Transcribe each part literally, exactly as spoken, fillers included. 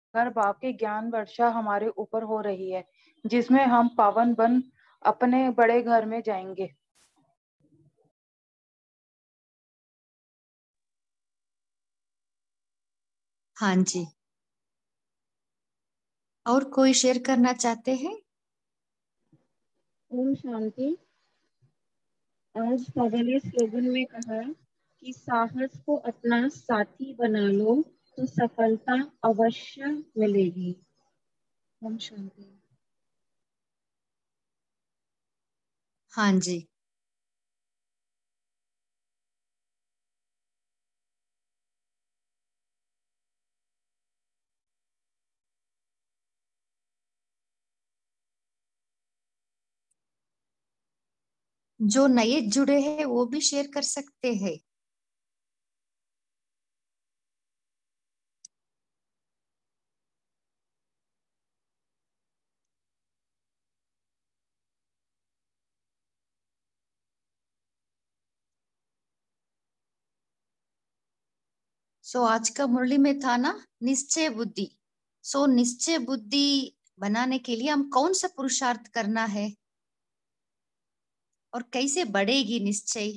घर बाप की ज्ञान वर्षा हमारे ऊपर हो रही है, जिसमें हम पावन बन अपने बड़े घर में जाएंगे। हाँ जी, और कोई शेयर करना चाहते हैं? ओम शांति। आज बाबा ने स्लोगन में कहा कि साहस को अपना साथी बना लो तो सफलता अवश्य मिलेगी। ओम शांति। हाँ जी, जो नए जुड़े हैं वो भी शेयर कर सकते हैं। सो आज का मुरली में था ना, निश्चय बुद्धि। सो निश्चय बुद्धि बनाने के लिए हम कौन सा पुरुषार्थ करना है और कैसे बढ़ेगी निश्चय?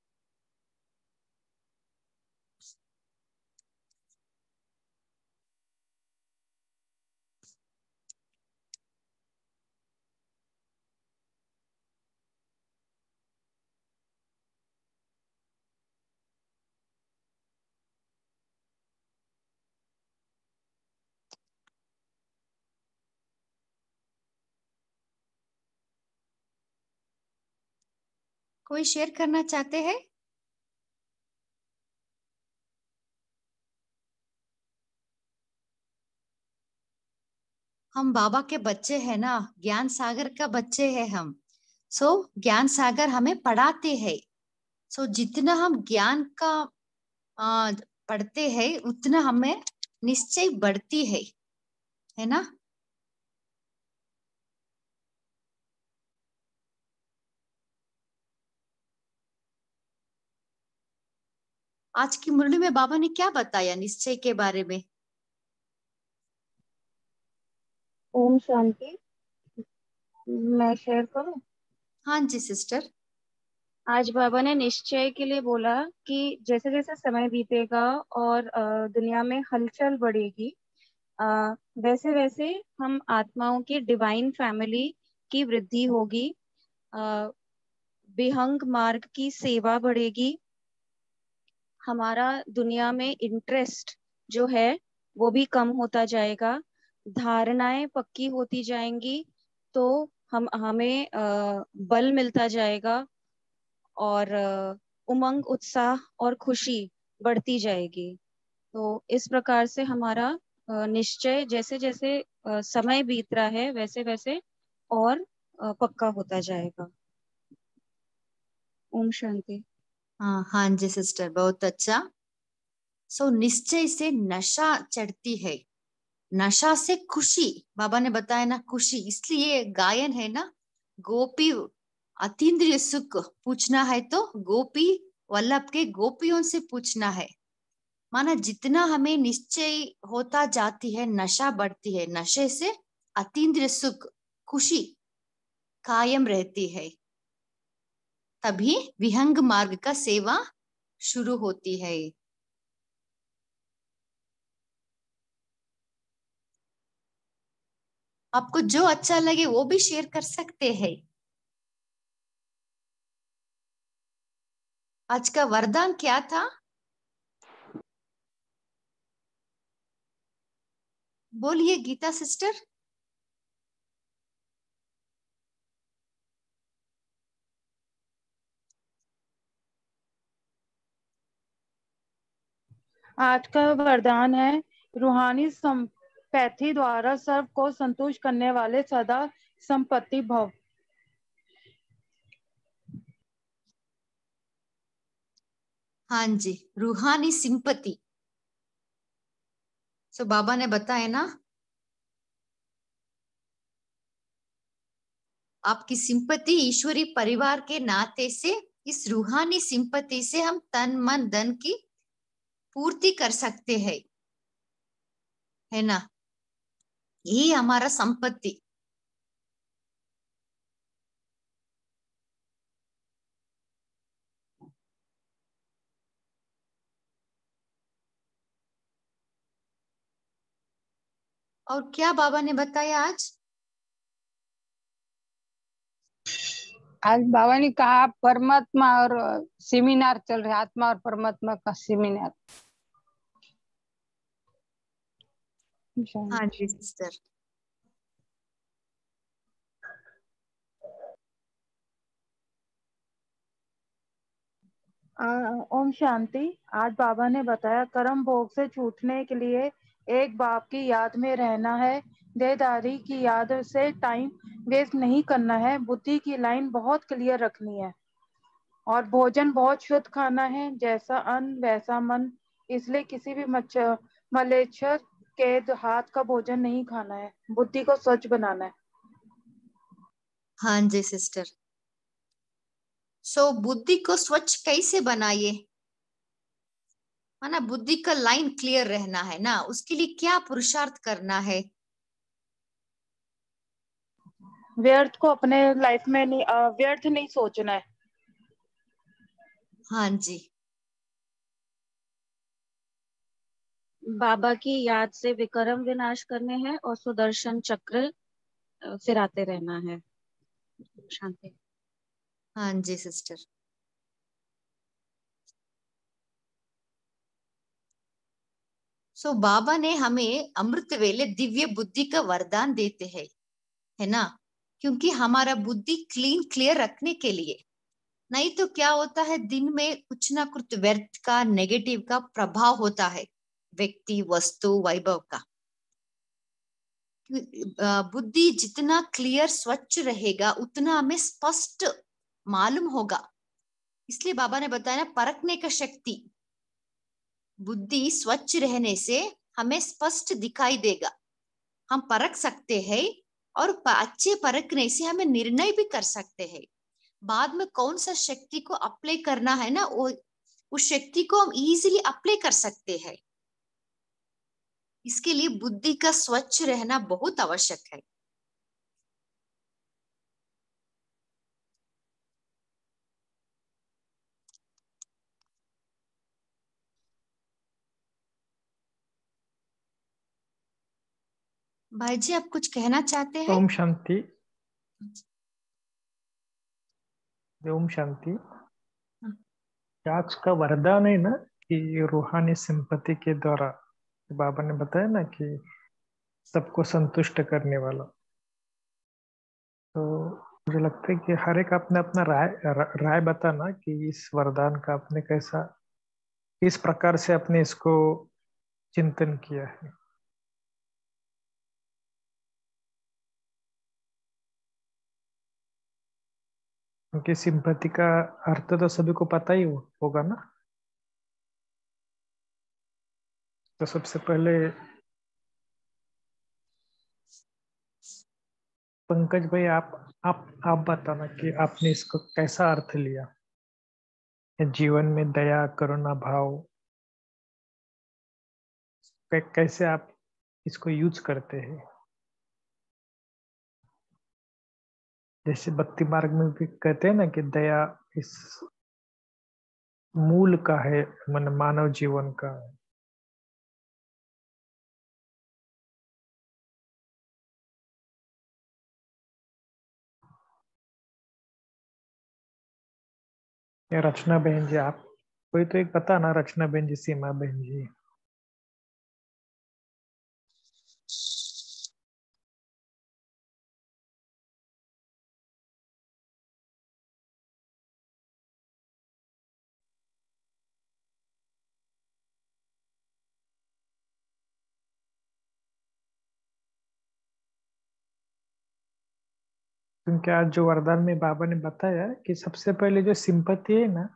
कोई शेयर करना चाहते हैं? हम बाबा के बच्चे हैं ना, ज्ञान सागर का बच्चे हैं हम। सो ज्ञान सागर हमें पढ़ाते हैं। सो जितना हम ज्ञान का आ, पढ़ते हैं उतना हमें निश्चय बढ़ती है है ना? आज की मुरली में बाबा ने क्या बताया निश्चय के बारे में? ओम शांति। मैं शेयर करूं। हाँ जी सिस्टर। आज बाबा ने निश्चय के लिए बोला कि जैसे जैसे समय बीतेगा और अ, दुनिया में हलचल बढ़ेगी, अ, वैसे वैसे हम आत्माओं की डिवाइन फैमिली की वृद्धि होगी। अ, विहंग मार्ग की सेवा बढ़ेगी। हमारा दुनिया में इंटरेस्ट जो है वो भी कम होता जाएगा। धारणाएं पक्की होती जाएंगी तो हम हमें अ, बल मिलता जाएगा और अ, उमंग उत्साह और खुशी बढ़ती जाएगी। तो इस प्रकार से हमारा अ, निश्चय जैसे जैसे अ, समय बीत रहा है वैसे वैसे और अ, पक्का होता जाएगा। ओम शांति। हाँ हाँ जी सिस्टर, बहुत अच्छा। सो निश्चय से नशा चढ़ती है, नशा से खुशी। बाबा ने बताया ना, खुशी। इसलिए गायन है ना, गोपी अतीन्द्रिय सुख पूछना है तो गोपी वल्लभ के गोपियों से पूछना है। माना जितना हमें निश्चय होता जाती है, नशा बढ़ती है, नशे से अतीन्द्रिय सुख, खुशी कायम रहती है। तभी विहंग मार्ग का सेवा शुरू होती है। आपको जो अच्छा लगे वो भी शेयर कर सकते हैं। आज का वरदान क्या था? बोलिए गीता सिस्टर। आज का वरदान है, रूहानी संपत्ति द्वारा सर्व को संतुष्ट करने वाले सदा संपत्ति भव। हाँ जी, रूहानी सिंपति। सो बाबा ने बताया ना, आपकी सिंपति ईश्वरी परिवार के नाते से, इस रूहानी सिंपति से हम तन मन धन की पूर्ति कर सकते हैं, है ना? यही हमारा संपत्ति। और क्या बाबा ने बताया आज? आज बाबा ने कहा परमात्मा और सेमिनार चल रहा है, आत्मा और परमात्मा का सेमिनार। हाँ जी सिस्टर। ओम शांति। आज बाबा ने बताया कर्म भोग से छूटने के लिए एक बाप की याद में रहना है, देहदारी की याद से टाइम वेस्ट नहीं करना है, बुद्धि की लाइन बहुत क्लियर रखनी है और भोजन बहुत शुद्ध खाना है, जैसा अन्न वैसा मन। इसलिए किसी भी मच्छर मलेच्छर के हाथ का भोजन नहीं खाना है, बुद्धि को स्वच्छ बनाना है। हाँ जी सिस्टर। सो बुद्धि को स्वच्छ कैसे बनाइए, है ना? बुद्धि का लाइन क्लियर रहना है ना, उसके लिए क्या पुरुषार्थ करना है? व्यर्थ को अपने लाइफ में नहीं, व्यर्थ नहीं सोचना है। हाँ जी। बाबा की याद से विक्रम विनाश करने हैं और सुदर्शन चक्र फिराते रहना है। शांति। हाँ जी सिस्टर। सो बाबा ने हमें अमृत वेले दिव्य बुद्धि का वरदान देते हैं, है ना? क्योंकि हमारा बुद्धि क्लीन क्लियर रखने के लिए। नहीं तो क्या होता है, दिन में कुछ ना कुछ व्यर्थ का, नेगेटिव का प्रभाव होता है व्यक्ति, वस्तु, वैभव का। बुद्धि जितना क्लियर स्वच्छ रहेगा उतना हमें स्पष्ट मालूम होगा। इसलिए बाबा ने बताया ना, परखने का शक्ति। बुद्धि स्वच्छ रहने से हमें स्पष्ट दिखाई देगा, हम परख सकते हैं और अच्छे परखने से हमें निर्णय भी कर सकते हैं। बाद में कौन सा शक्ति को अप्लाई करना है ना, वो उस शक्ति को हम इजीली अप्लाई कर सकते हैं। इसके लिए बुद्धि का स्वच्छ रहना बहुत आवश्यक है। भाई जी, आप कुछ कहना चाहते हैं? ओम शांति। ओम शांति। आज का वरदान है ना कि रूहानी संपत्ति के द्वारा बाबा ने बताया ना कि सबको संतुष्ट करने वाला। तो मुझे लगता है कि हर एक अपने अपना राय राय बताना कि इस वरदान का आपने कैसा, किस प्रकार से आपने इसको चिंतन किया है। क्योंकि सिंपैथी का अर्थ तो सभी को पता ही हो, होगा ना। तो सबसे पहले पंकज भाई, आप आप आप बताना कि आपने इसको कैसा अर्थ लिया, जीवन में दया करुणा भाव कैसे आप इसको यूज करते हैं। जैसे भक्ति मार्ग में भी कहते हैं ना कि दया इस मूल का है, मन मानव जीवन का। या रचना बहन जी, आप कोई तो एक पता ना, रचना बहन जी, सीमा बहन जी। क्योंकि आज जो वरदान में बाबा ने बताया कि सबसे पहले जो सिंपैथी है ना,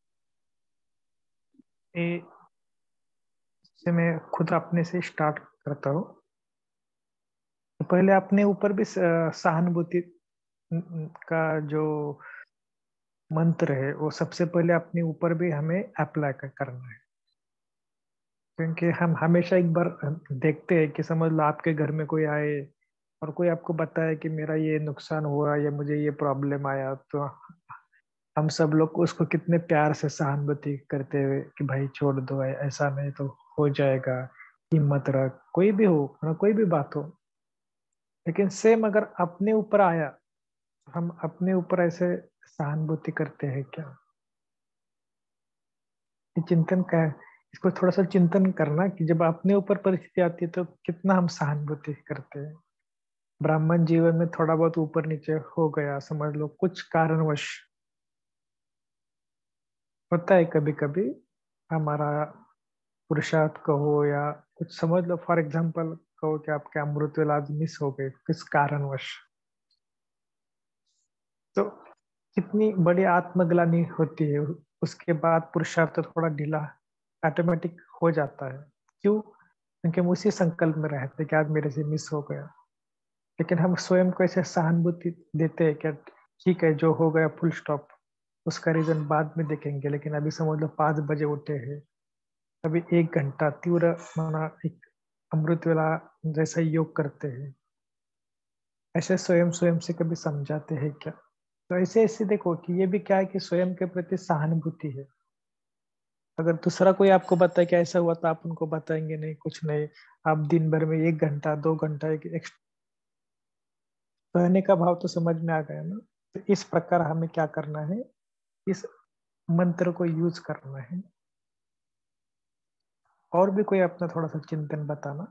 ये से मैं खुद अपने से स्टार्ट करता हूँ। तो पहले अपने ऊपर भी सहानुभूति का जो मंत्र है वो सबसे पहले अपने ऊपर भी हमें अप्लाई करना है। क्योंकि हम हमेशा एक बार देखते हैं कि समझ लो आपके घर में कोई आए और कोई आपको बताए कि मेरा ये नुकसान हुआ या मुझे ये प्रॉब्लम आया, तो हम सब लोग उसको कितने प्यार से सहानुभूति करते हुए कि भाई छोड़ दो, ऐसा नहीं तो हो जाएगा, हिम्मत रख, कोई भी हो ना, कोई भी बात हो। लेकिन सेम अगर अपने ऊपर आया, हम अपने ऊपर ऐसे सहानुभूति करते हैं क्या? ये चिंतन का है, इसको थोड़ा सा चिंतन करना कि जब अपने ऊपर परिस्थिति आती है तो कितना हम सहानुभूति करते हैं। ब्राह्मण जीवन में थोड़ा बहुत ऊपर नीचे हो गया, समझ लो कुछ कारणवश होता है, कभी कभी हमारा पुरुषार्थ कहो या कुछ, समझ लो फॉर एग्जांपल कहो कि आपके अमृत वेला आज मिस हो गए किस कारणवश, तो कितनी बड़ी आत्मग्लानि होती है। उसके बाद पुरुषार्थ थोड़ा ढीला ऑटोमेटिक हो जाता है। क्यों? क्योंकि हम उसी संकल्प में रहते कि आज मेरे से मिस हो गया। लेकिन हम स्वयं को ऐसे सहानुभूति देते हैं कि ठीक है, जो हो गया फुल स्टॉप, उसका रीजन बाद में देखेंगे। लेकिन अभी समझ लो पाँच बजे उठे हैं, अभी एक घंटा तीव्र माना एक अमृत वेला जैसा योग करते हैं। ऐसे स्वयं स्वयं से कभी समझाते हैं क्या? तो ऐसे ऐसे देखो कि ये भी क्या है कि स्वयं के प्रति सहानुभूति है। अगर दूसरा कोई आपको बताए कि ऐसा हुआ तो आप उनको बताएंगे नहीं, कुछ नहीं। आप दिन भर में एक घंटा दो घंटा एक रहने का भाव तो समझ में आ गया ना। तो इस प्रकार हमें क्या करना है, इस मंत्र को यूज करना है। और भी कोई अपना थोड़ा सा चिंतन बताना।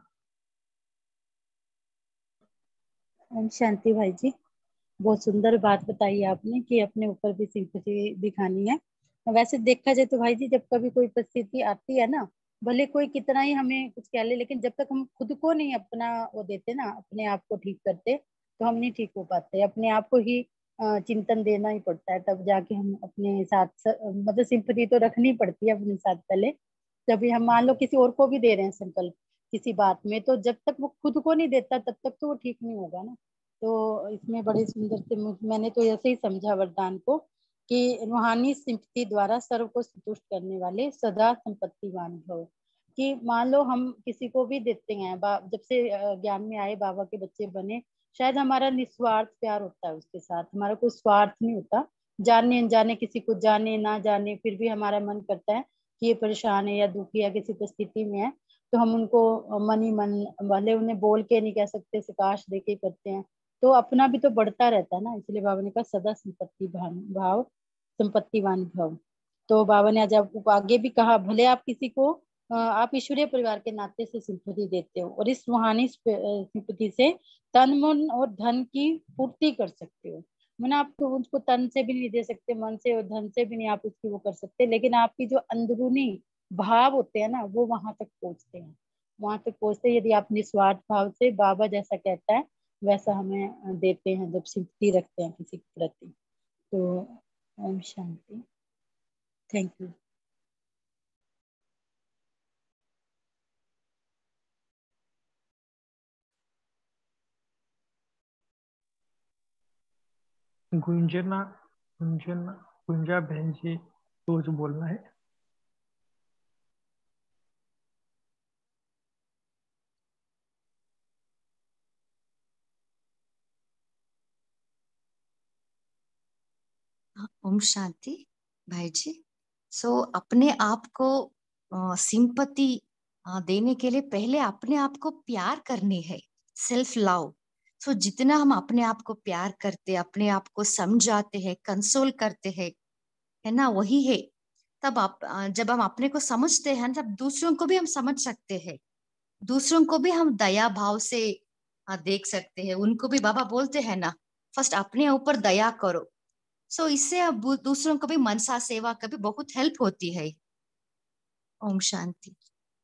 ओम शांति भाई जी, बहुत सुंदर बात बताई आपने कि अपने ऊपर भी सिंपैथी दिखानी है। वैसे देखा जाए तो भाई जी, जब कभी कोई परिस्थिति आती है ना, भले कोई कितना ही हमें कुछ कह ले, लेकिन जब तक हम खुद को नहीं अपना वो देते ना, अपने आप को ठीक करते, तो हम नहीं ठीक हो पाते। अपने आप को ही अ, चिंतन देना ही पड़ता है, तब जाके हम अपने साथ स- मतलब सिंपैथी तो रखनी पड़ती है अपने साथ पहले। जब हम मान लो किसी और को भी दे रहे हैं संकल्प किसी बात में, तो जब तक वो खुद को नहीं देता तब तक तो वो ठीक नहीं होगा ना। तो इसमें बड़े सुंदर से मुझ- मैंने तो ऐसे ही समझा वरदान को कि रूहानी सिंपत्ति द्वारा सर्व को संतुष्ट करने वाले सदा संपत्तिवान भव। कि मान लो हम किसी को भी देते हैं, बा- जब से अ, ज्ञान में आए, बाबा के बच्चे बने, शायद हमारा निस्वार्थ प्यार होता है उसके साथ, हमारा कोई स्वार्थ नहीं होता। जाने अनजाने किसी को, जाने ना जाने, फिर भी हमारा मन करता है कि ये परेशान है या दुखी या किसी परिस्थिति में है, तो हम उनको मन ही मन, भले उन्हें बोल के नहीं कह सकते, प्रकाश दे के करते हैं, तो अपना भी तो बढ़ता रहता है ना। इसलिए बाबा ने कहा सदा संपत्ति भाव भाव संपत्तिवान भव। तो बाबा ने आज आपको आगे भी कहा, भले आप किसी को अ, आप ईश्वरीय परिवार के नाते से सिंपत्ति देते हो, और इस रूहानी सिंपत्ति से तन मन और धन की पूर्ति कर सकते हो। मैंने आपको उसको तन से भी नहीं दे सकते, मन से और धन से भी नहीं आप उसकी वो कर सकते, लेकिन आपकी जो अंदरूनी भाव होते हैं ना, वो वहां तक पहुंचते हैं। वहां तक पहुंचते हैं यदि आप निस्वार्थ भाव से, बाबा जैसा कहता है वैसा हमें देते हैं, जब सिंपत्ति रखते हैं किसी के प्रति। तो ओम शांति। Thank you. गुंजना गुंजना गुंजा बहन जी, कुछ बोलना है? ओम शांति भाई जी। सो अपने आप को सिंपत्ति देने के लिए पहले अपने आप को प्यार करनी है, सेल्फ लव। सो जितना हम अपने आप को प्यार करते, अपने आप को समझाते हैं, कंसोल करते हैं, है ना, वही है। तब आप अ, जब हम अपने को समझते हैं, तब दूसरों को भी हम समझ सकते हैं, दूसरों को भी हम दया भाव से अ, देख सकते हैं। उनको भी बाबा बोलते हैं ना, फर्स्ट अपने ऊपर दया करो। सो इससे अब दूसरों को भी मनसा सेवा का भी बहुत हेल्प होती है। ओम शांति।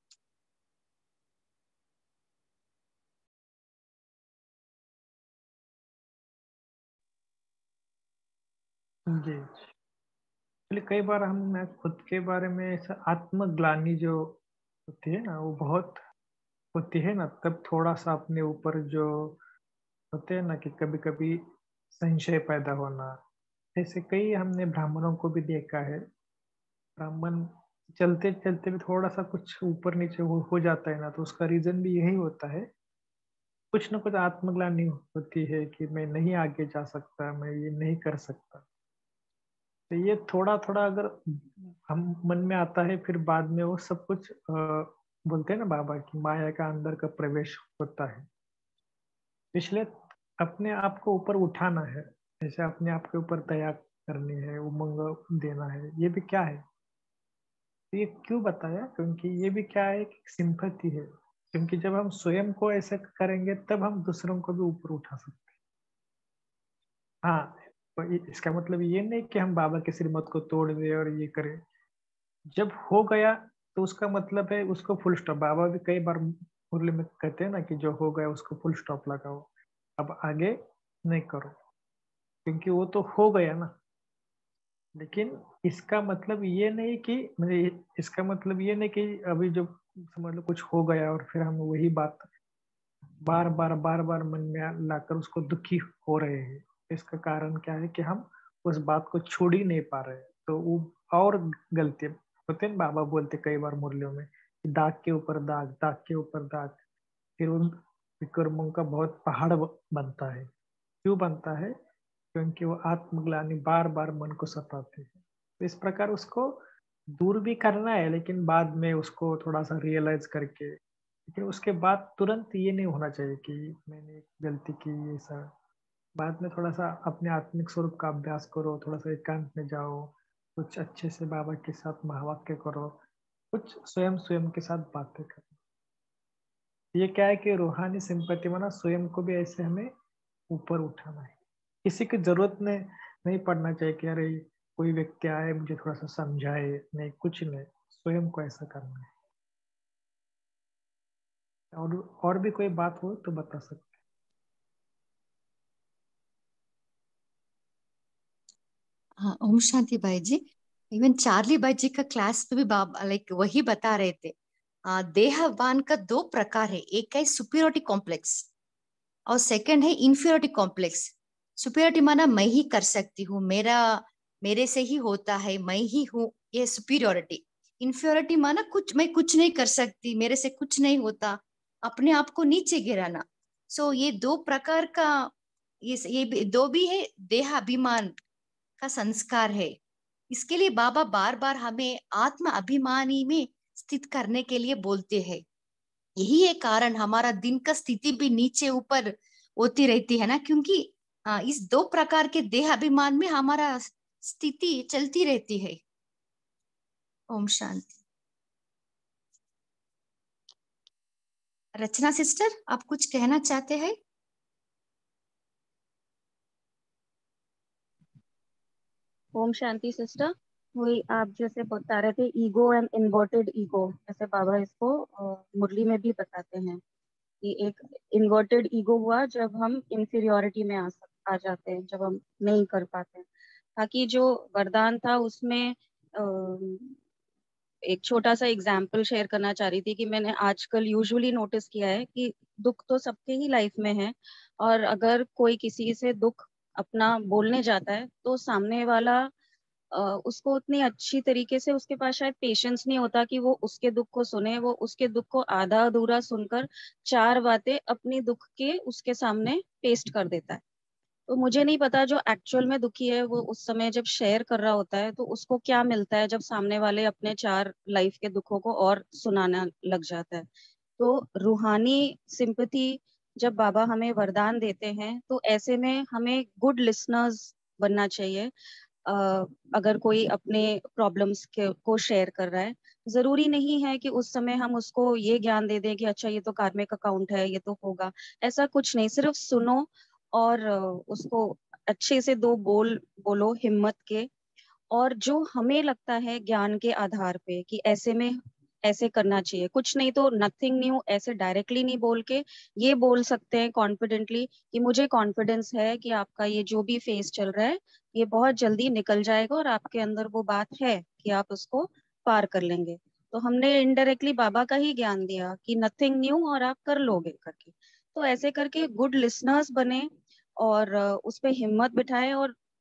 जी, चलिए। कई बार हम मैं खुद के बारे में ऐसा आत्मग्लानि जो होती है ना, वो बहुत होती है ना, तब थोड़ा सा अपने ऊपर जो होते हैं ना कि कभी कभी संशय पैदा होना। ऐसे कई हमने ब्राह्मणों को भी देखा है। ब्राह्मण चलते चलते भी थोड़ा सा कुछ ऊपर नीचे हो, हो जाता है ना, तो उसका रीजन भी यही होता है, कुछ ना कुछ आत्मग्लानि होती है कि मैं नहीं आगे जा सकता, मैं ये नहीं कर सकता। तो ये थोड़ा थोड़ा अगर हम मन में आता है, फिर बाद में वो सब कुछ आ, बोलते हैं ना बाबा की माया का अंदर का प्रवेश होता है। इसलिए अपने आप को ऊपर उठाना है, जैसे अपने आप के ऊपर दया करनी है, उमंग देना है, ये भी क्या है। तो ये क्यों बताया, क्योंकि ये भी क्या है, सिंपैथी है। क्योंकि जब हम स्वयं को ऐसे करेंगे तब हम दूसरों को भी ऊपर उठा सकते हैं। हाँ, तो इसका मतलब ये नहीं कि हम बाबा के श्रीमत को तोड़ दें और ये करें। जब हो गया तो उसका मतलब है उसको फुल स्टॉप। बाबा भी कई बार मुरली में कहते हैं ना कि जो हो गया उसको फुल स्टॉप लगाओ, अब आगे नहीं करो, क्योंकि वो तो हो गया ना। लेकिन इसका मतलब ये नहीं कि मतलब इसका मतलब ये नहीं कि अभी जो समझ लो कुछ हो गया और फिर हम वही बात बार बार बार बार मन में लाकर उसको दुखी हो रहे हैं। इसका कारण क्या है कि हम उस बात को छोड़ ही नहीं पा रहे हैं। तो वो और गलती होते हैं। बाबा बोलते कई बार मुरलियों में कि दाग के ऊपर दाग, दाग के ऊपर दाग, फिर उन विक्रमों का बहुत पहाड़ बनता है। क्यों बनता है? क्योंकि वो आत्मग्लानि बार बार मन को सताते हैं। तो इस प्रकार उसको दूर भी करना है, लेकिन बाद में उसको थोड़ा सा रियलाइज करके, लेकिन उसके बाद तुरंत ये नहीं होना चाहिए कि मैंने एक गलती की ये सब। बाद में थोड़ा सा अपने आत्मिक स्वरूप का अभ्यास करो, थोड़ा सा एकांत में जाओ, कुछ अच्छे से बाबा के साथ महावाक्य करो, कुछ स्वयं स्वयं के साथ बातें करो। ये क्या है कि रूहानी सिंपैथी में ना स्वयं को भी ऐसे हमें ऊपर उठाना है। किसी की जरूरत ने नहीं पड़ना चाहिए कि अरे कोई व्यक्ति आए मुझे थोड़ा सा समझाए, नहीं, कुछ नहीं, स्वयं को ऐसा करना है। और और भी कोई बात हो तो बता सकते। हाँ, ओम शांति भाई जी। इवन चार्ली भाई जी का क्लास में भी बाबा लाइक वही बता रहे थे। आ, देहवान का दो प्रकार है, एक है सुपीरियोरिटी कॉम्प्लेक्स और सेकंड है इंफीरियोरिटी कॉम्प्लेक्स। सुपीरियोरिटी माना मैं ही कर सकती हूँ, मेरा मेरे से ही होता है, मैं ही हूँ, ये सुपीरियोरिटी। इंफीरियोरिटी माना कुछ मैं कुछ नहीं कर सकती, मेरे से कुछ नहीं होता, अपने आप को नीचे गिराना। सो ये दो प्रकार का, ये ये भी, दो भी है देहाभिमान का संस्कार है। इसके लिए बाबा बार बार हमें आत्म अभिमानी में स्थित करने के लिए बोलते हैं। यही है कारण हमारा दिन का स्थिति भी नीचे ऊपर होती रहती है ना, क्योंकि आ, इस दो प्रकार के देह अभिमान में हमारा स्थिति चलती रहती है। ओम शांति। रचना सिस्टर, आप कुछ कहना चाहते हैं? ओम शांति सिस्टर। वही आप जैसे बता रहे थे, ईगो एंड इन्वर्टेड ईगो, जैसे बाबा इसको अ, मुरली में भी बताते हैं कि एक इन्वर्टेड ईगो हुआ जब हम इंफीरियोरिटी में आ सक आ जाते हैं, जब हम नहीं कर पाते हैं। ताकि जो वरदान था उसमें अ, एक छोटा सा एग्जाम्पल शेयर करना चाह रही थी कि मैंने आजकल यूजुअली नोटिस किया है कि दुख तो सबके ही लाइफ में है, और अगर कोई किसी से दुख अपना बोलने जाता है तो सामने वाला अ, उसको उतनी अच्छी तरीके से, उसके पास शायद पेशेंस नहीं होता कि वो उसके दुख को सुने। वो उसके दुख को आधा अधूरा सुनकर चार बातें अपनी दुख के उसके सामने पेस्ट कर देता है। तो मुझे नहीं पता जो एक्चुअल में दुखी है वो उस समय जब शेयर कर रहा होता है तो उसको क्या मिलता है जब सामने वाले अपने चार लाइफ के दुखों को और सुनाना लग जाता है। तो रूहानी सिंपैथी जब बाबा हमें वरदान देते हैं तो ऐसे में हमें गुड लिसनर्स बनना चाहिए। अ, अगर कोई अपने प्रॉब्लम्स के को शेयर कर रहा है, जरूरी नहीं है कि उस समय हम उसको ये ज्ञान दे दें कि अच्छा ये तो कार्मिक अकाउंट है, ये तो होगा। ऐसा कुछ नहीं, सिर्फ सुनो और अ, उसको अच्छे से दो बोल बोलो हिम्मत के। और जो हमें लगता है ज्ञान के आधार पे कि ऐसे में ऐसे करना चाहिए, कुछ नहीं तो नथिंग न्यू ऐसे डायरेक्टली नहीं बोल के ये बोल सकते हैं कॉन्फिडेंटली कि मुझे कॉन्फिडेंस है कि आपका ये जो भी फेस चल रहा है ये बहुत जल्दी निकल जाएगा और आपके अंदर वो बात है कि आप उसको पार कर लेंगे। तो हमने इनडायरेक्टली बाबा का ही ज्ञान दिया कि नथिंग न्यू और आप कर लोगे करके। तो ऐसे करके गुड लिसनर्स बने और अ, उस पे हिम्मत बिठाए और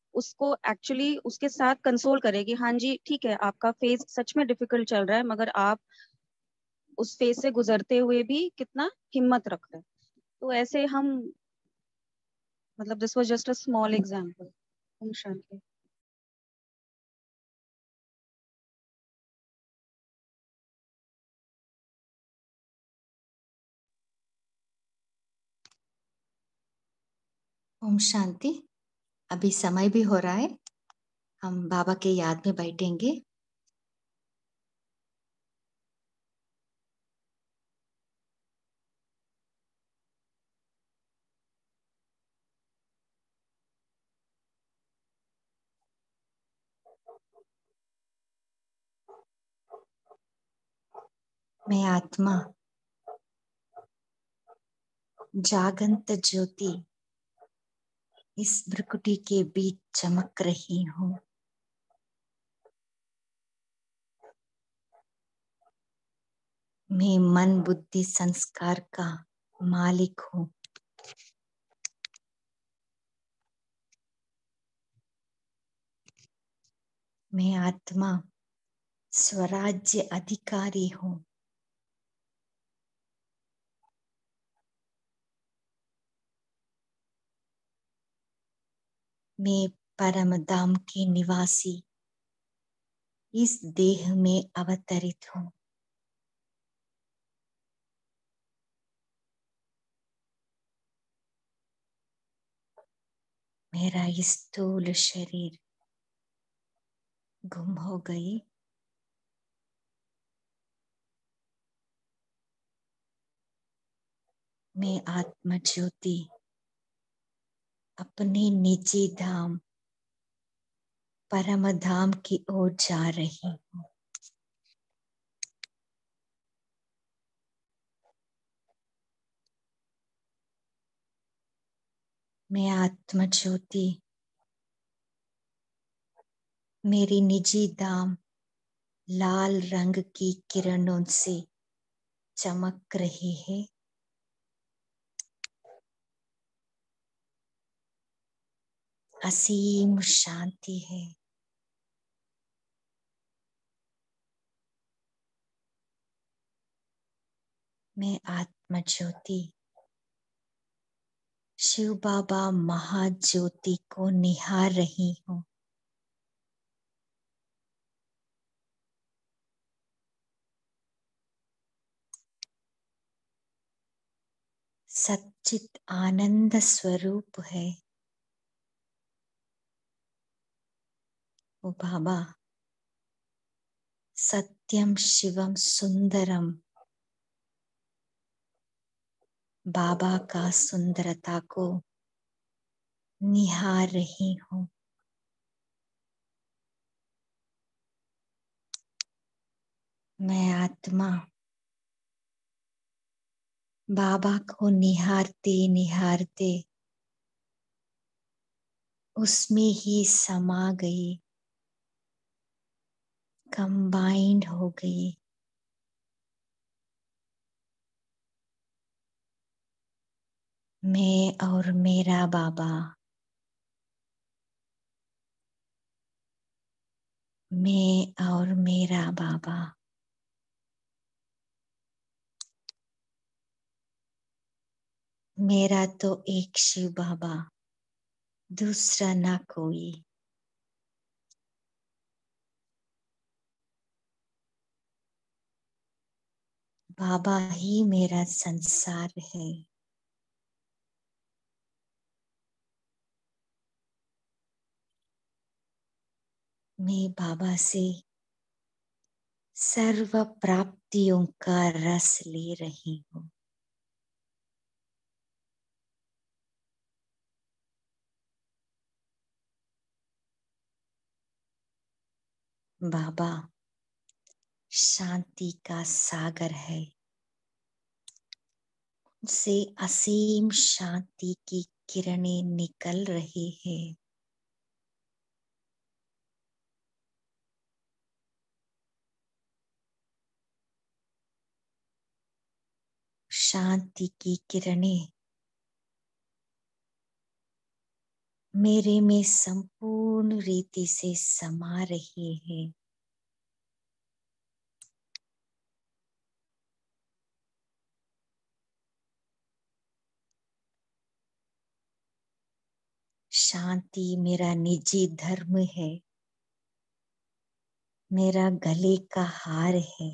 उसको एक्चुअली उसके साथ कंसोल करे कि हाँ जी ठीक है, आपका फेज सच में डिफिकल्ट चल रहा है, मगर आप उस फेज से गुजरते हुए भी कितना हिम्मत रख रहे हैं। तो ऐसे हम, मतलब this was just a small example. ओम शांति। ओम शांति। अभी समय भी हो रहा है, हम बाबा के याद में बैठेंगे। मैं आत्मा जागंत ज्योति इस भ्रकुटी के बीच चमक रही हूँ। मैं मन बुद्धि संस्कार का मालिक हूँ। मैं आत्मा स्वराज्य अधिकारी हूँ। मैं परम धाम के निवासी इस देह में अवतरित हूँ। मेरा स्थूल शरीर गुम हो गई। मैं आत्म ज्योति अपने निजी धाम परम धाम की ओर जा रही हूँ। मैं आत्म ज्योति मेरी निजी धाम लाल रंग की किरणों से चमक रही है। असीम शांति है। मैं आत्म ज्योति शिव बाबा महाज्योति को निहार रही हूँ। सच्चित आनंद स्वरूप है वो बाबा। सत्यम शिवम सुंदरम, बाबा का सुंदरता को निहार रही हूँ। मैं आत्मा बाबा को निहारते निहारते उसमें ही समा गई, कंबाइंड हो गई। मैं और मेरा बाबा, मैं और मेरा बाबा। मेरा तो एक शिव बाबा, दूसरा ना कोई। बाबा ही मेरा संसार है। मैं बाबा से सर्व प्राप्तियों का रस ले रही हूँ। बाबा शांति का सागर है, से असीम शांति की किरणें निकल रही है। शांति की किरणें मेरे में संपूर्ण रीति से समा रही है। शांति मेरा निजी धर्म है, मेरा गले का हार है।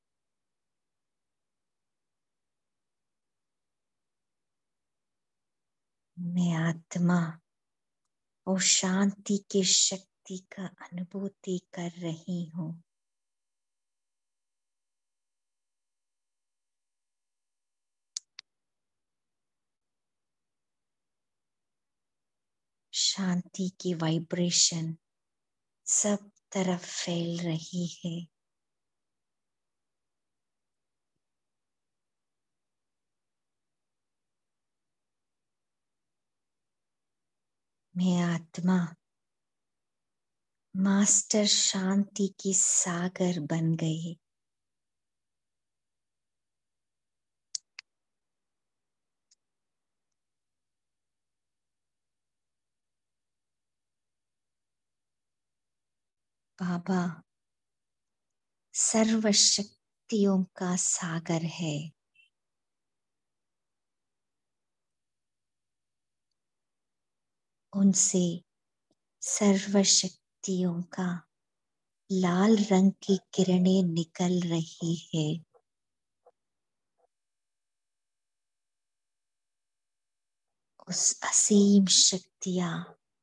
मैं आत्मा और शांति की शक्ति का अनुभूति कर रही हूँ। शांति की वाइब्रेशन सब तरफ फैल रही है। मैं आत्मा मास्टर शांति की सागर बन गई। बाबा सर्वशक्तियों का सागर है। उनसे सर्वशक्तियों का लाल रंग की किरणें निकल रही है। उस असीम शक्तियां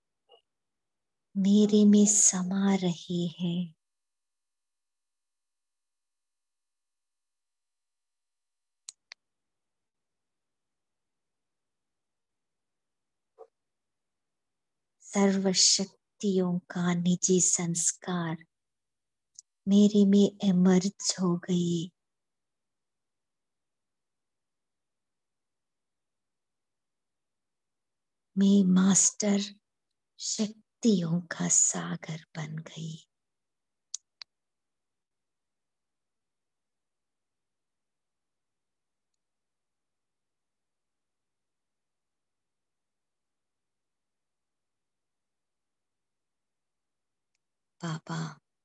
मेरे में समा रही है। सर्वशक्तियों का निजी संस्कार मेरे में इमर्ज हो गई। मैं मास्टर शक्तियों का सागर बन गई। बाबा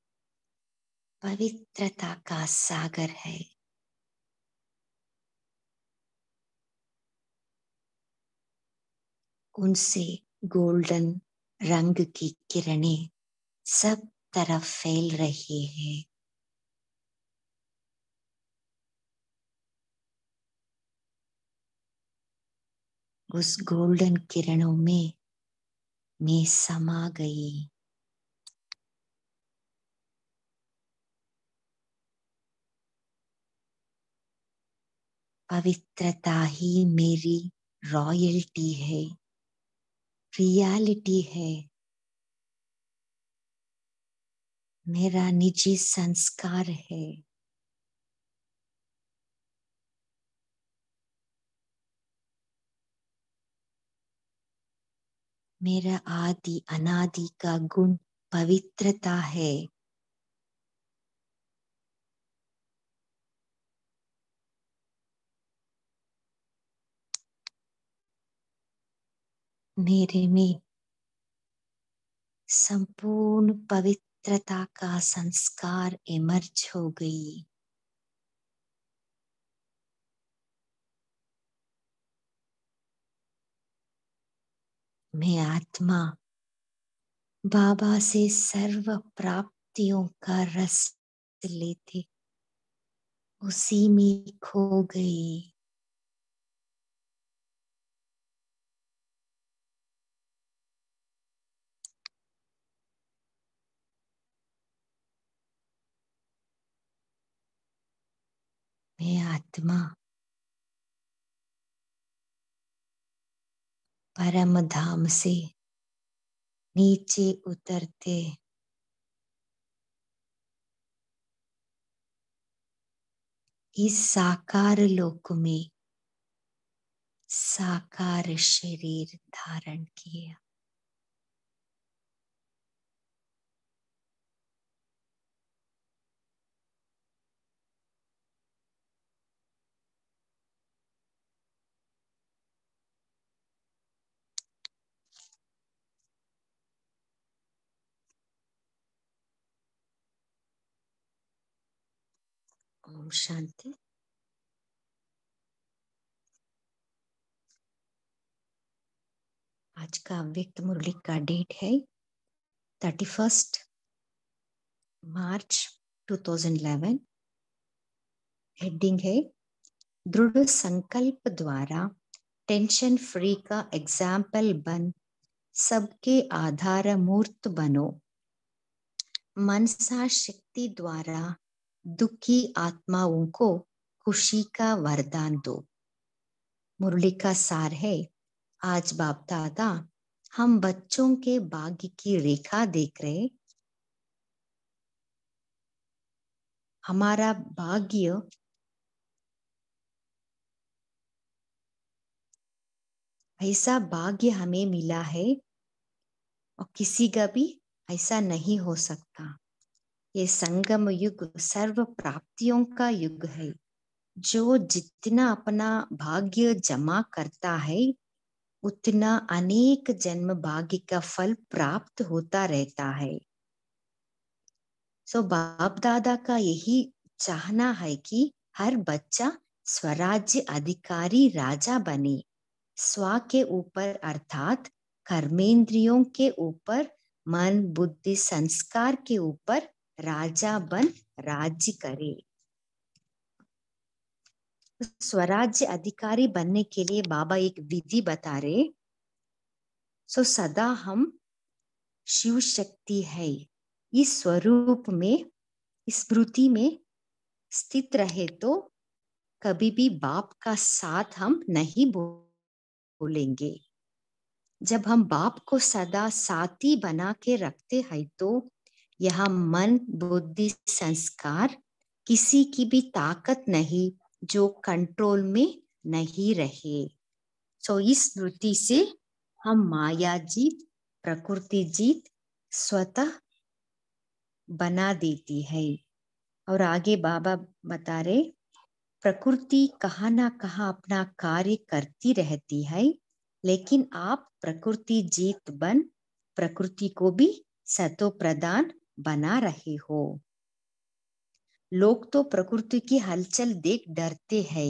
पवित्रता का सागर है। उनसे गोल्डन रंग की किरणें सब तरफ फैल रही है। उस गोल्डन किरणों में मैं समा गई। पवित्रता ही मेरी रॉयल्टी है, रियलिटी है। मेरा निजी संस्कार है। मेरा आदि अनादि का गुण पवित्रता है। मेरे में संपूर्ण पवित्रता का संस्कार इमर्ज हो गई। मैं आत्मा बाबा से सर्व प्राप्तियों का रस लेते उसी में खो गई। मैं आत्मा परम धाम से नीचे उतरते इस साकार लोक में साकार शरीर धारण किया। ओम शांति। आज का अव्यक्त मुरली का डेट है thirty first March two thousand eleven. Heading है दृढ़ संकल्प द्वारा टेंशन फ्री का एग्जाम्पल बन सबके आधार मूर्त बनो। मनसा शक्ति द्वारा दुखी आत्माओं को खुशी का वरदान दो। मुरली का सार है, आज बाप दादा हम बच्चों के भाग्य की रेखा देख रहे। हमारा भाग्य ऐसा भाग्य हमें मिला है और किसी का भी ऐसा नहीं हो सकता। ये संगम युग सर्व प्राप्तियों का युग है। जो जितना अपना भाग्य जमा करता है उतना अनेक जन्म भाग्य का फल प्राप्त होता रहता है। सो बाप दादा का यही चाहना है कि हर बच्चा स्वराज्य अधिकारी राजा बने। स्व के ऊपर अर्थात कर्मेंद्रियों के ऊपर, मन बुद्धि संस्कार के ऊपर राजा बन राज्य करे। स्वराज्य अधिकारी बनने के लिए बाबा एक विधि बता रहे। सो सदा हम शिव शक्ति है इस स्वरूप में, इस स्मृति में स्थित रहे तो कभी भी बाप का साथ हम नहीं भूलेंगे। जब हम बाप को सदा साथी बना के रखते हैं तो यहाँ मन बुद्धि संस्कार किसी की भी ताकत नहीं जो कंट्रोल में नहीं रहे। सो इस स्मृति से हम माया जीत प्रकृति जीत स्वतः बना देती है। और आगे बाबा बता रहे प्रकृति कहाँ ना कहाँ अपना कार्य करती रहती है, लेकिन आप प्रकृति जीत बन प्रकृति को भी सतो प्रदान बना रहे हो। लोग तो प्रकृति की हलचल देख डरते हैं।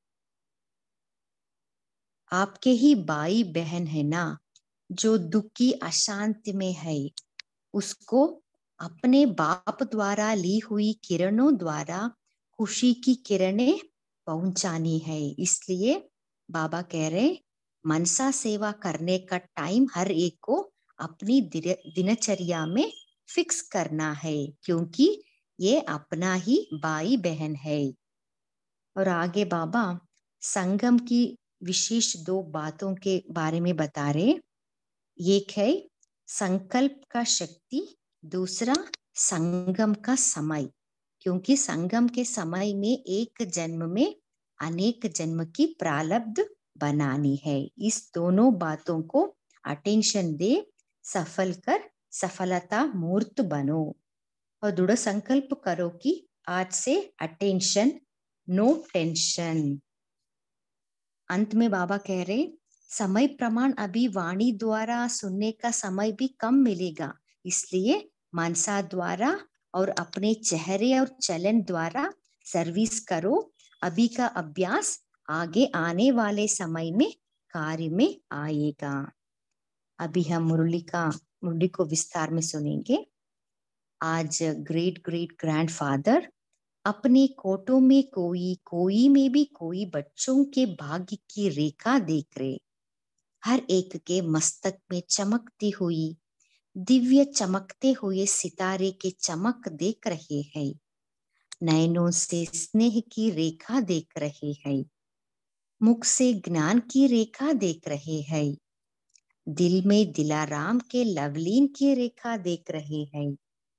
आपके ही भाई बहन है ना जो दुखी अशांति में है, उसको अपने बाप द्वारा ली हुई किरणों द्वारा खुशी की किरणें पहुंचानी है। इसलिए बाबा कह रहे मनसा सेवा करने का टाइम हर एक को अपनी दिनचर्या में फिक्स करना है, क्योंकि ये अपना ही भाई बहन है। और आगे बाबा संगम की विशेष दो बातों के बारे में बता रहे। एक है संकल्प का शक्ति, दूसरा संगम का समय, क्योंकि संगम के समय में एक जन्म में अनेक जन्म की प्रारब्ध बनानी है। इस दोनों बातों को अटेंशन दे सफल कर सफलता मूर्त बनो और दृढ़ संकल्प करो कि आज से अटेंशन नो टेंशन। अंत में बाबा कह रहे समय प्रमाण अभी वाणी द्वारा सुनने का समय भी कम मिलेगा, इसलिए मनसा द्वारा और अपने चेहरे और चलन द्वारा सर्विस करो। अभी का अभ्यास आगे आने वाले समय में कार्य में आएगा। अभी हम मुरली का मुरली को विस्तार में सुनेंगे। आज ग्रेट ग्रेट ग्रैंडफादर अपने कोटों में कोई कोई में भी कोई बच्चों के भाग्य की रेखा देख रहे। हर एक के मस्तक में चमकती हुई दिव्य चमकते हुए सितारे के चमक देख रहे हैं। नयनों से स्नेह की रेखा देख रहे हैं, मुख से ज्ञान की रेखा देख रहे हैं, दिल में दिलाराम के लवलीन की रेखा देख रहे हैं,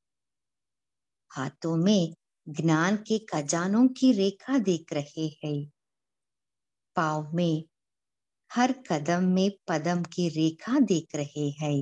हाथों में ज्ञान के खजानों की रेखा देख रहे हैं, पाँव में हर कदम में पदम की रेखा देख रहे हैं।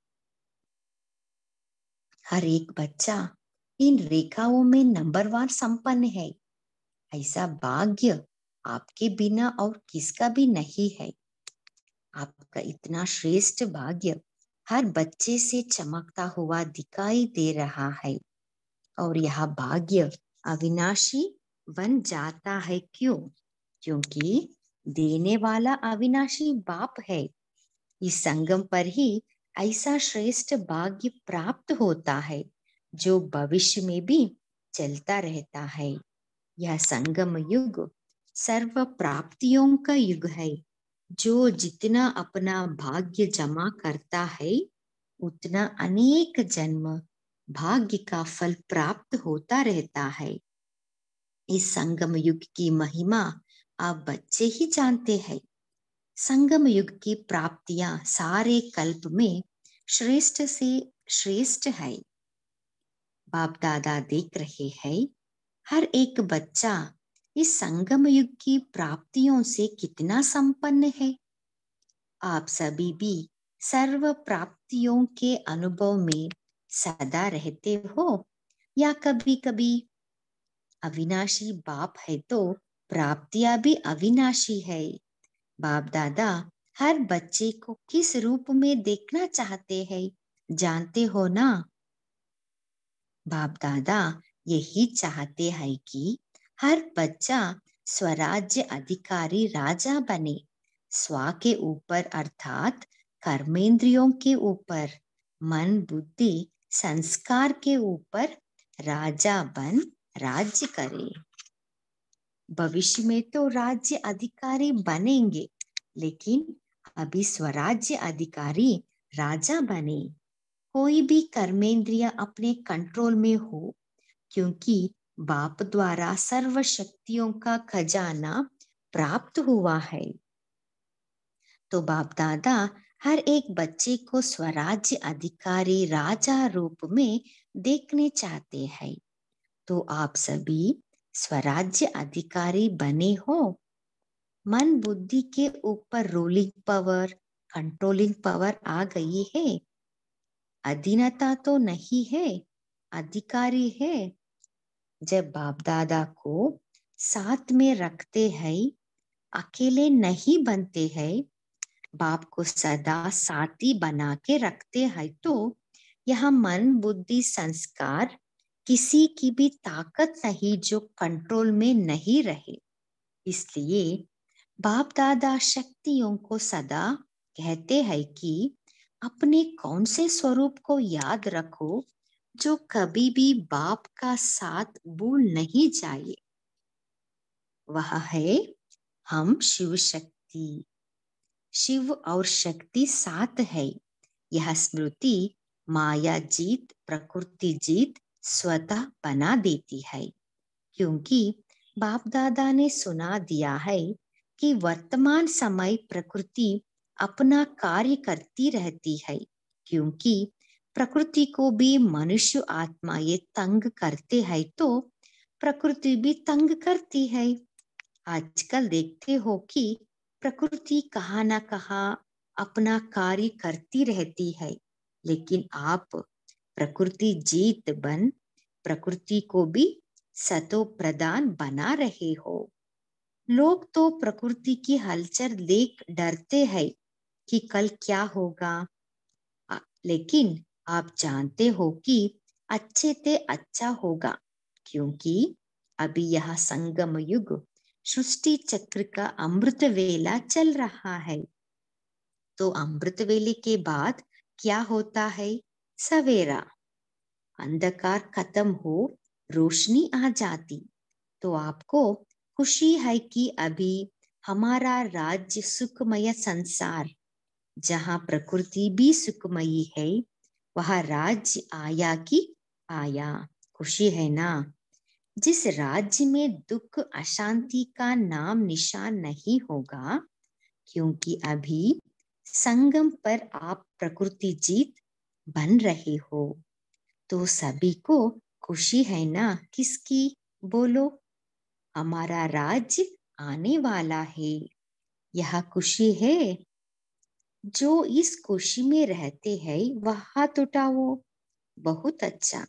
हर एक बच्चा इन रेखाओं में नंबरवार संपन्न है। ऐसा भाग्य आपके बिना और किसका भी नहीं है। आपका इतना श्रेष्ठ भाग्य हर बच्चे से चमकता हुआ दिखाई दे रहा है और यह भाग्य अविनाशी बन जाता है। क्यों? क्योंकि देने वाला अविनाशी बाप है। इस संगम पर ही ऐसा श्रेष्ठ भाग्य प्राप्त होता है जो भविष्य में भी चलता रहता है। यह संगम युग सर्व प्राप्तियों का युग है। जो जितना अपना भाग्य जमा करता है उतना अनेक जन्म भाग्य का फल प्राप्त होता रहता है। इस संगम युग की महिमा आप बच्चे ही जानते हैं। संगम युग की प्राप्तियां सारे कल्प में श्रेष्ठ से श्रेष्ठ है। बाप दादा देख रहे हैं हर एक बच्चा इस संगम युग की प्राप्तियों से कितना संपन्न है। आप सभी भी सर्व प्राप्तियों के अनुभव में सदा रहते हो या कभी कभी? अविनाशी बाप है तो प्राप्तियां भी अविनाशी है। बाप दादा हर बच्चे को किस रूप में देखना चाहते हैं जानते हो ना? बाप दादा यही चाहते हैं कि हर बच्चा स्वराज्य अधिकारी राजा बने। स्व के ऊपर अर्थात कर्मेंद्रियों के ऊपर, मन बुद्धि संस्कार के ऊपर राजा बन राज्य करे। भविष्य में तो राज्य अधिकारी बनेंगे, लेकिन अभी स्वराज्य अधिकारी राजा बने। कोई भी कर्मेंद्रिय अपने कंट्रोल में हो, क्योंकि बाप द्वारा सर्व शक्तियों का खजाना प्राप्त हुआ है। तो बाप दादा हर एक बच्चे को स्वराज्य अधिकारी राजा रूप में देखने चाहते हैं। तो आप सभी स्वराज्य अधिकारी बने हो। मन बुद्धि के ऊपर रूलिंग पावर, कंट्रोलिंग पावर आ गई है। अधीनता तो नहीं है, अधिकारी है। जब बाप दादा को साथ में रखते हैं, अकेले नहीं बनते हैं, बाप को सदा साथी बना के रखते हैं, तो यह मन बुद्धि संस्कार किसी की भी ताकत नहीं जो कंट्रोल में नहीं रहे। इसलिए बाप दादा शक्तियों को सदा कहते हैं कि अपने कौन से स्वरूप को याद रखो जो कभी भी बाप का साथ भूल नहीं जाए। वह है हम शिव शक्ति। शिव और शक्ति साथ है। यह स्मृति माया जीत प्रकृति जीत स्वतः बना देती है, क्योंकि बाप दादा ने सुना दिया है कि वर्तमान समय प्रकृति अपना कार्य करती रहती है, क्योंकि प्रकृति को भी मनुष्य आत्मा ये तंग करते हैं तो प्रकृति भी तंग करती है। आजकल देखते हो कि प्रकृति कहाँ ना कहाँ अपना कार्य करती रहती है, लेकिन आप प्रकृति जीत बन प्रकृति को भी सतो प्रदान बना रहे हो। लोग तो प्रकृति की हलचल देख डरते हैं कि कल क्या होगा, लेकिन आप जानते हो कि अच्छे से अच्छा होगा, क्योंकि अभी यह संगम युग सृष्टि चक्र का अमृत वेला चल रहा है। तो अमृत वेले के बाद क्या होता है? सवेरा। अंधकार खत्म हो रोशनी आ जाती। तो आपको खुशी है कि अभी हमारा राज्य सुखमय संसार, जहाँ प्रकृति भी सुखमयी है, वह राज्य आया कि आया। खुशी है ना? जिस राज्य में दुख अशांति का नाम निशान नहीं होगा, क्योंकि अभी संगम पर आप प्रकृति जीत बन रहे हो। तो सभी को खुशी है ना? किसकी? बोलो। हमारा राज्य आने वाला है, यह खुशी है। जो इस खुशी में रहते हैं वह हाथ उठाओ। बहुत अच्छा,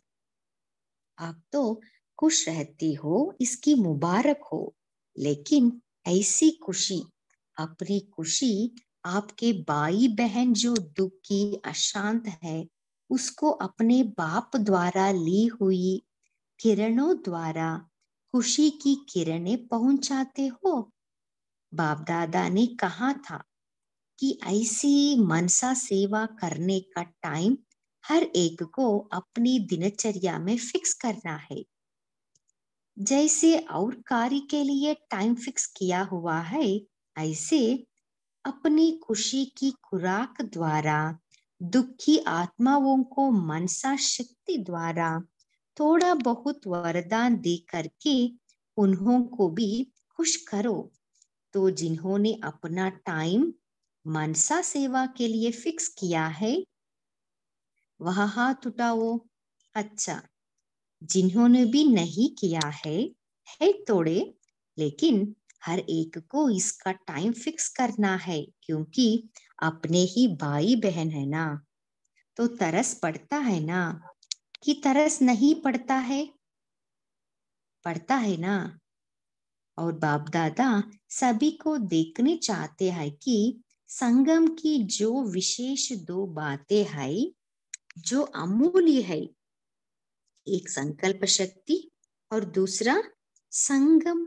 आप तो खुश रहती हो, इसकी मुबारक हो। लेकिन ऐसी खुशी, अपनी खुशी आपके भाई बहन जो दुखी अशांत है उसको अपने बाप द्वारा ली हुई किरणों द्वारा खुशी की किरणें पहुंचाते हो। बाप दादा ने कहा था कि ऐसी मनसा सेवा करने का टाइम हर एक को अपनी दिनचर्या में फिक्स करना है। जैसे और कार्य के लिए टाइम फिक्स किया हुआ है, ऐसे अपनी खुशी की खुराक द्वारा दुखी आत्माओं को मनसा शक्ति द्वारा थोड़ा बहुत वरदान दे करके उन्हों को भी खुश करो। तो जिन्होंने अपना टाइम मनसा सेवा के लिए फिक्स किया है वह हाथ उठाओ। अच्छा, जिन्होंने भी नहीं किया है है तोड़े, लेकिन हर एक को इसका टाइम फिक्स करना है, क्योंकि अपने ही भाई बहन है ना, तो तरस पड़ता है ना कि तरस नहीं पड़ता है? पड़ता है ना। और बाप दादा सभी को देखने चाहते हैं कि संगम की जो विशेष दो बातें हैं जो अमूल्य है, एक संकल्प शक्ति और दूसरा संगम।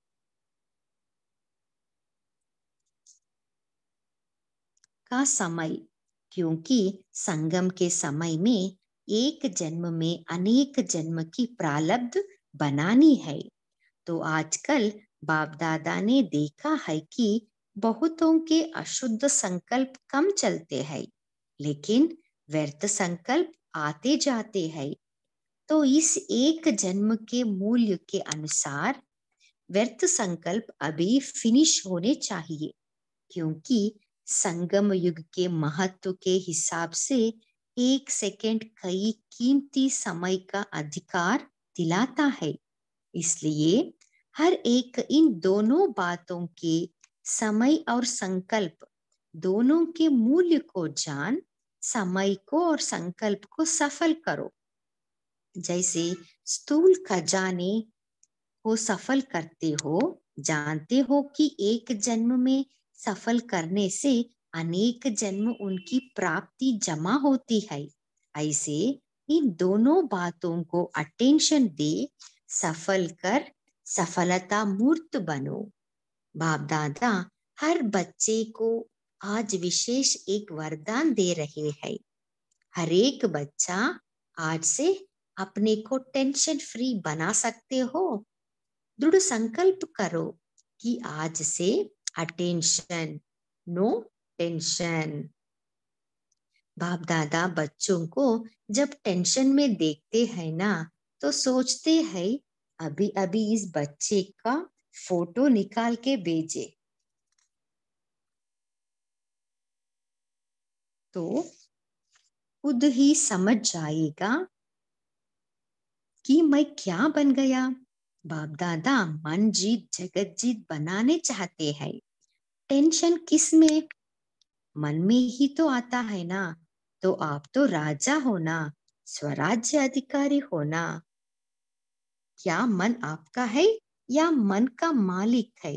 का समय, क्योंकि संगम के समय में एक जन्म में अनेक जन्म की प्रारब्ध बनानी है। तो आजकल बाप दादा ने देखा है कि बहुतों के अशुद्ध संकल्प कम चलते हैं, लेकिन व्यर्थ संकल्प आते जाते हैं। तो इस एक जन्म के मूल्य के अनुसार व्यर्थ संकल्प अभी फिनिश होने चाहिए, क्योंकि संगम युग के महत्व के हिसाब से एक सेकंड कई कीमती समय का अधिकार दिलाता है। इसलिए हर एक इन दोनों बातों के समय और संकल्प दोनों के मूल्य को जान समय को और संकल्प को सफल करो। जैसे स्थूल खजाने को सफल करते हो, जानते हो कि एक जन्म में सफल करने से अनेक जन्म उनकी प्राप्ति जमा होती है। ऐसे इन दोनों बातों को अटेंशन दे सफल कर सफलता मूर्त बनो। बाप दादा हर बच्चे को आज विशेष एक वरदान दे रहे हैं। हर एक बच्चा आज से अपने को टेंशन फ्री बना सकते हो। दृढ़ संकल्प करो कि आज से अटेंशन, नो टेंशन। बाप दादा बच्चों को जब टेंशन में देखते हैं ना, तो सोचते हैं अभी अभी इस बच्चे का फोटो निकाल के भेजे तो खुद ही समझ जाएगा कि मैं क्या बन गया। बाप दादा मन जीत जगत जीत बनाने चाहते हैं। टेंशन किस में? मन में ही तो आता है ना। तो आप तो राजा हो ना, स्वराज्य अधिकारी हो ना। क्या मन आपका है या मन का मालिक है?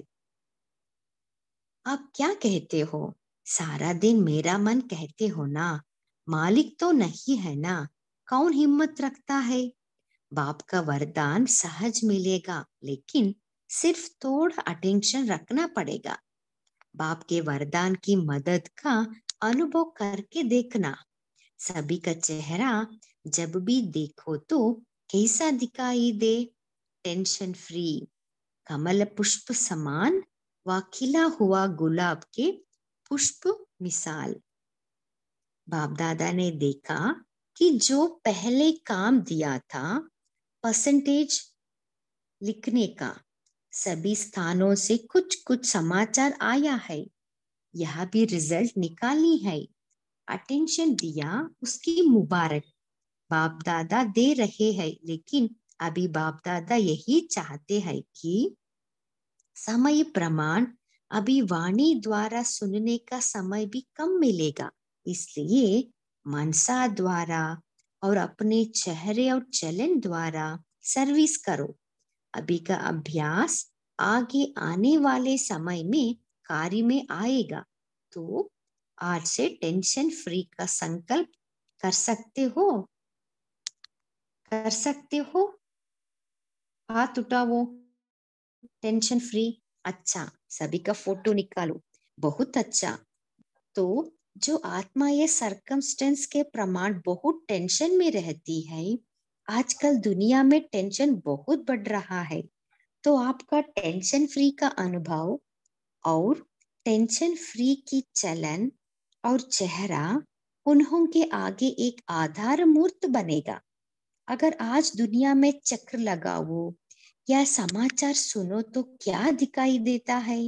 आप क्या कहते हो? सारा दिन मेरा मन कहते हो ना। मालिक तो नहीं है ना, कौन हिम्मत रखता है? बाप का वरदान सहज मिलेगा, लेकिन सिर्फ थोड़ा अटेंशन रखना पड़ेगा। बाप के वरदान की मदद का अनुभव करके देखना। सभी का चेहरा जब भी देखो तो कैसा दिखाई दे? टेंशन फ्री, कमल पुष्प समान व खिला हुआ गुलाब के पुष्प मिसाल। बाप दादा ने देखा कि जो पहले काम दिया था परसेंटेज लिखने का, सभी स्थानों से कुछ कुछ समाचार आया है। यह भी रिजल्ट निकालनी है। अटेंशन दिया, उसकी मुबारक बाप दादा दे रहे हैं, लेकिन अभी बाप दादा यही चाहते हैं कि समय प्रमाण अभी वाणी द्वारा सुनने का समय भी कम मिलेगा। इसलिए मनसा द्वारा और अपने चेहरे और चलन द्वारा सर्विस करो। अभी का अभ्यास आगे आने वाले समय में कार्य में आएगा। तो आज से टेंशन फ्री का संकल्प कर सकते हो कर सकते हो हाथ उठाओ, टेंशन फ्री। अच्छा, सभी का फोटो निकालो, बहुत अच्छा। तो जो आत्मा ये सरकमस्टेंस के प्रमाण बहुत टेंशन में रहती है, आजकल दुनिया में टेंशन बहुत बढ़ रहा है, तो आपका टेंशन फ्री का अनुभव और टेंशन फ्री की चलन और चेहरा उन्हों के आगे एक आधार मूर्त बनेगा। अगर आज दुनिया में चक्र लगाओ या समाचार सुनो तो क्या दिखाई देता है?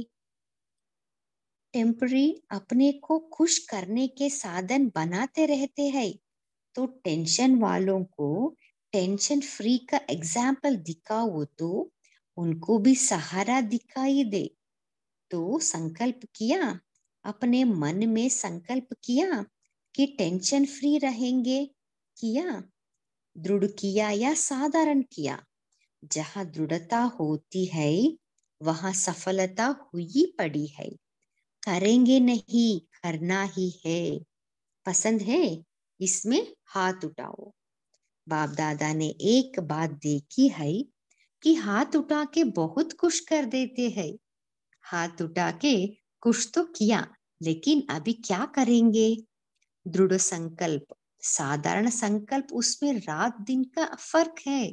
टेम्पररी अपने को खुश करने के साधन बनाते रहते हैं, तो टेंशन वालों को टेंशन फ्री का एग्जाम्पल दिखाओ तो उनको भी सहारा दिखाई दे। तो संकल्प किया, अपने मन में संकल्प किया कि टेंशन फ्री रहेंगे, किया, दृढ़ किया या साधारण किया। जहाँ दृढ़ता होती है वहां सफलता हुई पड़ी है। करेंगे नहीं, करना ही है। पसंद है? इसमें हाथ उठाओ। बाप दादा ने एक बात देखी है कि हाथ उठा के बहुत खुश कर देते हैं। हाथ उठा के कुछ तो किया, लेकिन अभी क्या करेंगे? दृढ़ संकल्प, साधारण संकल्प, उसमें रात दिन का फर्क है।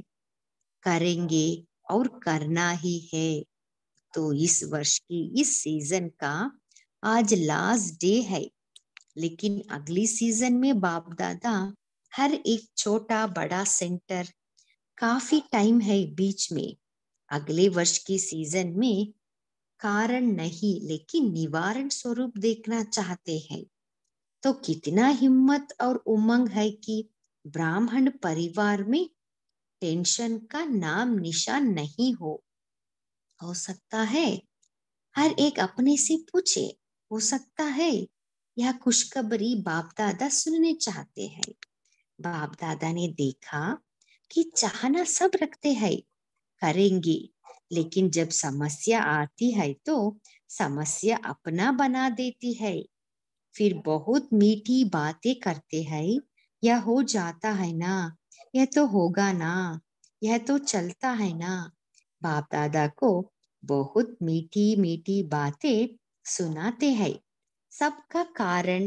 करेंगे और करना ही है। तो इस वर्ष की इस सीजन का आज लास्ट डे है, लेकिन अगली सीजन में बाप दादा हर एक छोटा बड़ा सेंटर, काफी टाइम है बीच में। अगले वर्ष की सीजन में कारण नहीं लेकिन निवारण स्वरूप देखना चाहते हैं। तो कितना हिम्मत और उमंग है कि ब्राह्मण परिवार में टेंशन का नाम निशान नहीं हो। हो सकता है हर एक अपने से पूछे, हो सकता है यह खुशखबरी बाप दादा सुनने चाहते हैं। बाप दादा ने देखा कि चाहना सब रखते हैं, करेंगे, लेकिन जब समस्या आती है तो समस्या अपना बना देती है। फिर बहुत मीठी बातें करते हैं, यह हो जाता है ना, यह तो होगा ना, यह तो चलता है ना। बाप दादा को बहुत मीठी मीठी बातें सुनाते हैं। सबका कारण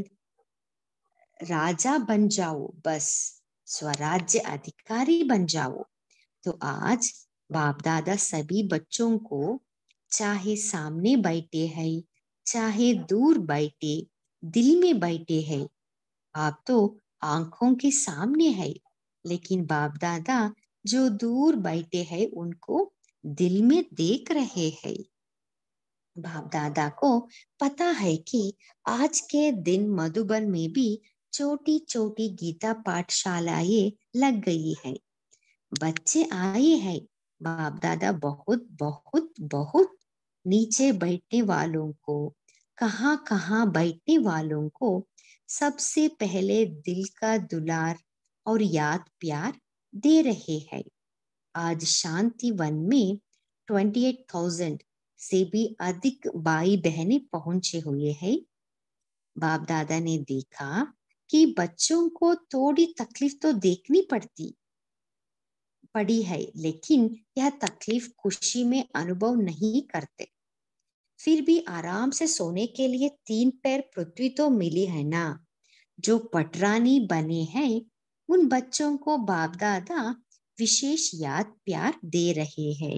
राजा बन जाओ, बस स्वराज्य अधिकारी बन जाओ। तो आज बाप दादा सभी बच्चों को, चाहे सामने बैठे हैं चाहे दूर बैठे, दिल में बैठे हैं। आप तो आंखों के सामने है, लेकिन बाप दादा जो दूर बैठे हैं उनको दिल में देख रहे हैं। बाप दादा को पता है कि आज के दिन मधुबन में भी छोटी छोटी गीता पाठशालाएं लग गई है, बच्चे आए हैं। बाप दादा बहुत बहुत बहुत नीचे बैठने वालों को, कहाँ कहाँ बैठने वालों को सबसे पहले दिल का दुलार और याद प्यार दे रहे हैं। आज शांति वन में अट्ठाईस हज़ार से भी अधिक भाई बहनें पहुंचे हुए हैं। बाप दादा ने देखा कि बच्चों को थोड़ी तकलीफ तो देखनी पड़ती पड़ी है, लेकिन यह तकलीफ खुशी में अनुभव नहीं करते। फिर भी आराम से सोने के लिए तीन पैर पृथ्वी तो मिली है ना। जो पटरानी बने हैं उन बच्चों को बाप दादा विशेष याद प्यार दे रहे हैं।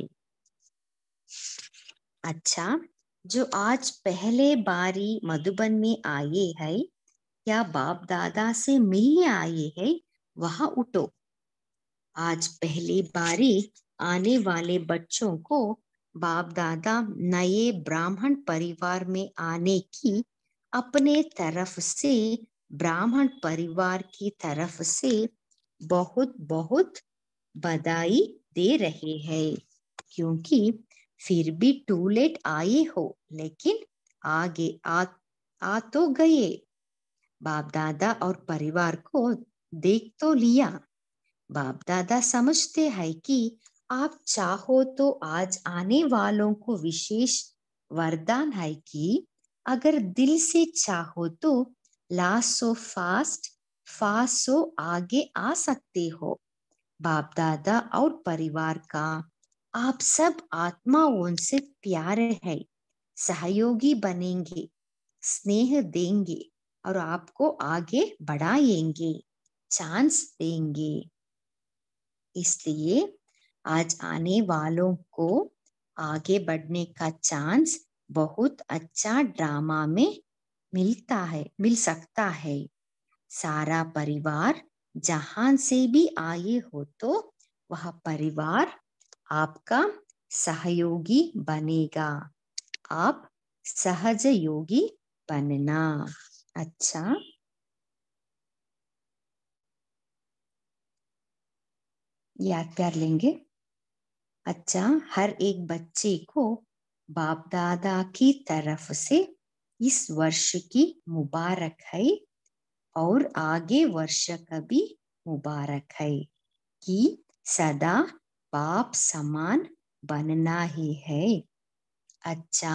अच्छा, जो आज पहले बारी मधुबन में आए हैं या बाप दादा से मिलने आए हैं, वहां उठो। आज पहली बारी आने वाले बच्चों को बाप दादा नए ब्राह्मण परिवार में आने की अपने तरफ से, ब्राह्मण परिवार की तरफ से बहुत बहुत बधाई दे रहे हैं। क्योंकि फिर भी टू लेट आए हो, लेकिन आगे आ, आ तो गए। बाप दादा और परिवार को देख तो लिया। बाप दादा समझते हैं कि आप चाहो तो आज आने वालों को विशेष वरदान है कि अगर दिल से चाहो तो last so fast fast so आगे आ सकते हो। बाप दादा और परिवार का आप सब आत्माओं से प्यारे हैं, सहयोगी बनेंगे, स्नेह देंगे और आपको आगे बढ़ाएंगे, चांस देंगे। इसलिए आज आने वालों को आगे बढ़ने का चांस बहुत अच्छा ड्रामा में मिलता है, मिल सकता है। सारा परिवार जहां से भी आए हो तो वह परिवार आपका सहयोगी बनेगा। आप सहज योगी बनना। अच्छा, याद प्यार लेंगे। अच्छा, हर एक बच्चे को बाप दादा की तरफ से इस वर्ष की मुबारक है और आगे वर्ष का भी मुबारक है कि सदा बाप समान बनना ही है। अच्छा,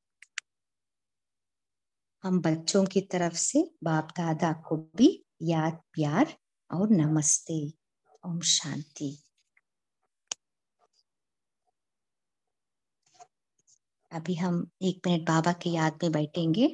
हम बच्चों की तरफ से बाप दादा को भी याद प्यार और नमस्ते। ओम शांति। अभी हम एक मिनट बाबा की याद में बैठेंगे।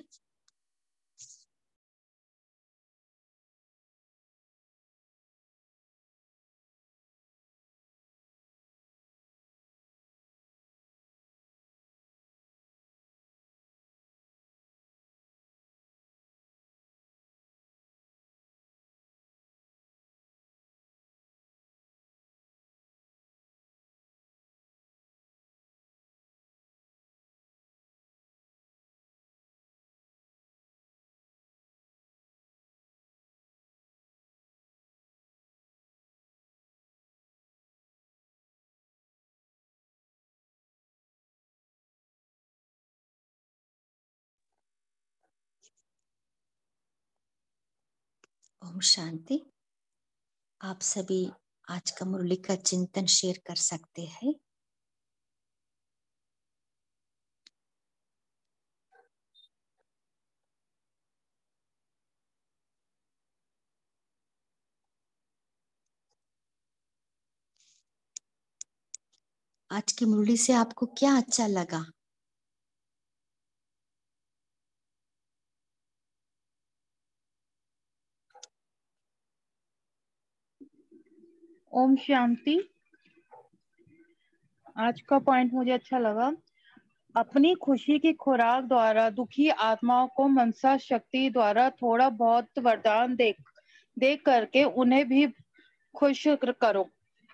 ओम शांति। आप सभी आज का मुरली का चिंतन शेयर कर सकते हैं। आज की मुरली से आपको क्या अच्छा लगा? ओम शांति। आज का पॉइंट मुझे अच्छा लगा। अपनी खुशी की खुराक द्वारा दुखी आत्माओं को मनसा शक्ति द्वारा थोड़ा बहुत वरदान दे दे करके उन्हें भी खुश करो।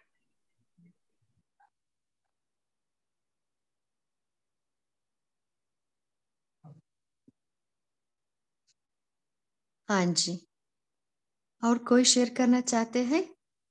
हाँ जी, और कोई शेयर करना चाहते हैं?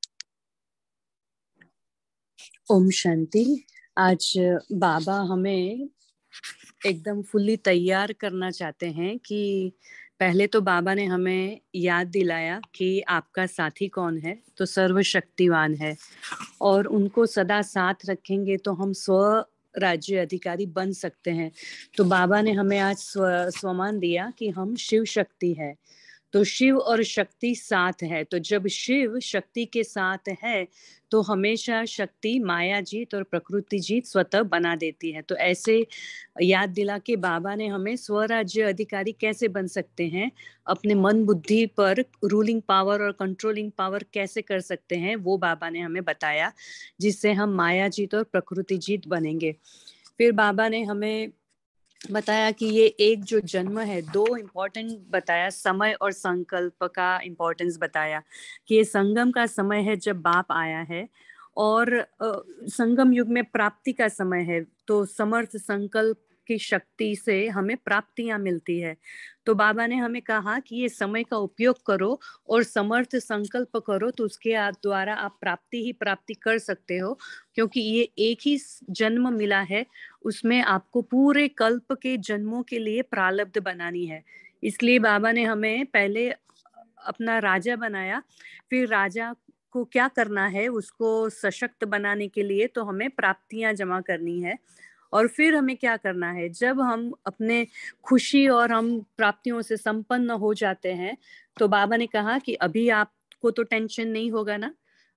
ओम शांति। आज बाबा हमें एकदम फुल्ली तैयार करना चाहते हैं कि पहले तो बाबा ने हमें याद दिलाया कि आपका साथी कौन है, तो सर्वशक्तिवान है और उनको सदा साथ रखेंगे तो हम स्व राज्य अधिकारी बन सकते हैं। तो बाबा ने हमें आज स्व स्वमान दिया कि हम शिव शक्ति है, तो शिव और शक्ति साथ है। तो जब शिव शक्ति के साथ है तो हमेशा शक्ति माया जीत और प्रकृति जीत स्वतः बना देती है। तो ऐसे याद दिला के बाबा ने हमें स्वराज्य अधिकारी कैसे बन सकते हैं, अपने मन बुद्धि पर रूलिंग पावर और कंट्रोलिंग पावर कैसे कर सकते हैं, वो बाबा ने हमें बताया, जिससे हम माया जीत और प्रकृति जीत बनेंगे। फिर बाबा ने हमें बताया कि ये एक जो जन्म है, दो इम्पोर्टेंट बताया, समय और संकल्प का इम्पोर्टेंस बताया कि ये संगम का समय है जब बाप आया है और संगम युग में प्राप्ति का समय है। तो समर्थ संकल्प की शक्ति से हमें प्राप्तियां मिलती है। तो बाबा ने हमें कहा कि ये समय का उपयोग करो और समर्थ संकल्प करो, तो उसके द्वारा आप प्राप्ति ही प्राप्ति कर सकते हो, क्योंकि ये एक ही जन्म मिला है, उसमें आपको पूरे कल्प के जन्मों के लिए प्रारब्ध बनानी है। इसलिए बाबा ने हमें पहले अपना राजा बनाया, फिर राजा को क्या करना है, उसको सशक्त बनाने के लिए तो हमें प्राप्तियां जमा करनी है। और फिर हमें क्या करना है, जब हम अपने खुशी और हम प्राप्तियों से संपन्न हो जाते हैं तो बाबा ने कहा कि अभी आपको तो टेंशन नहीं होगा ना,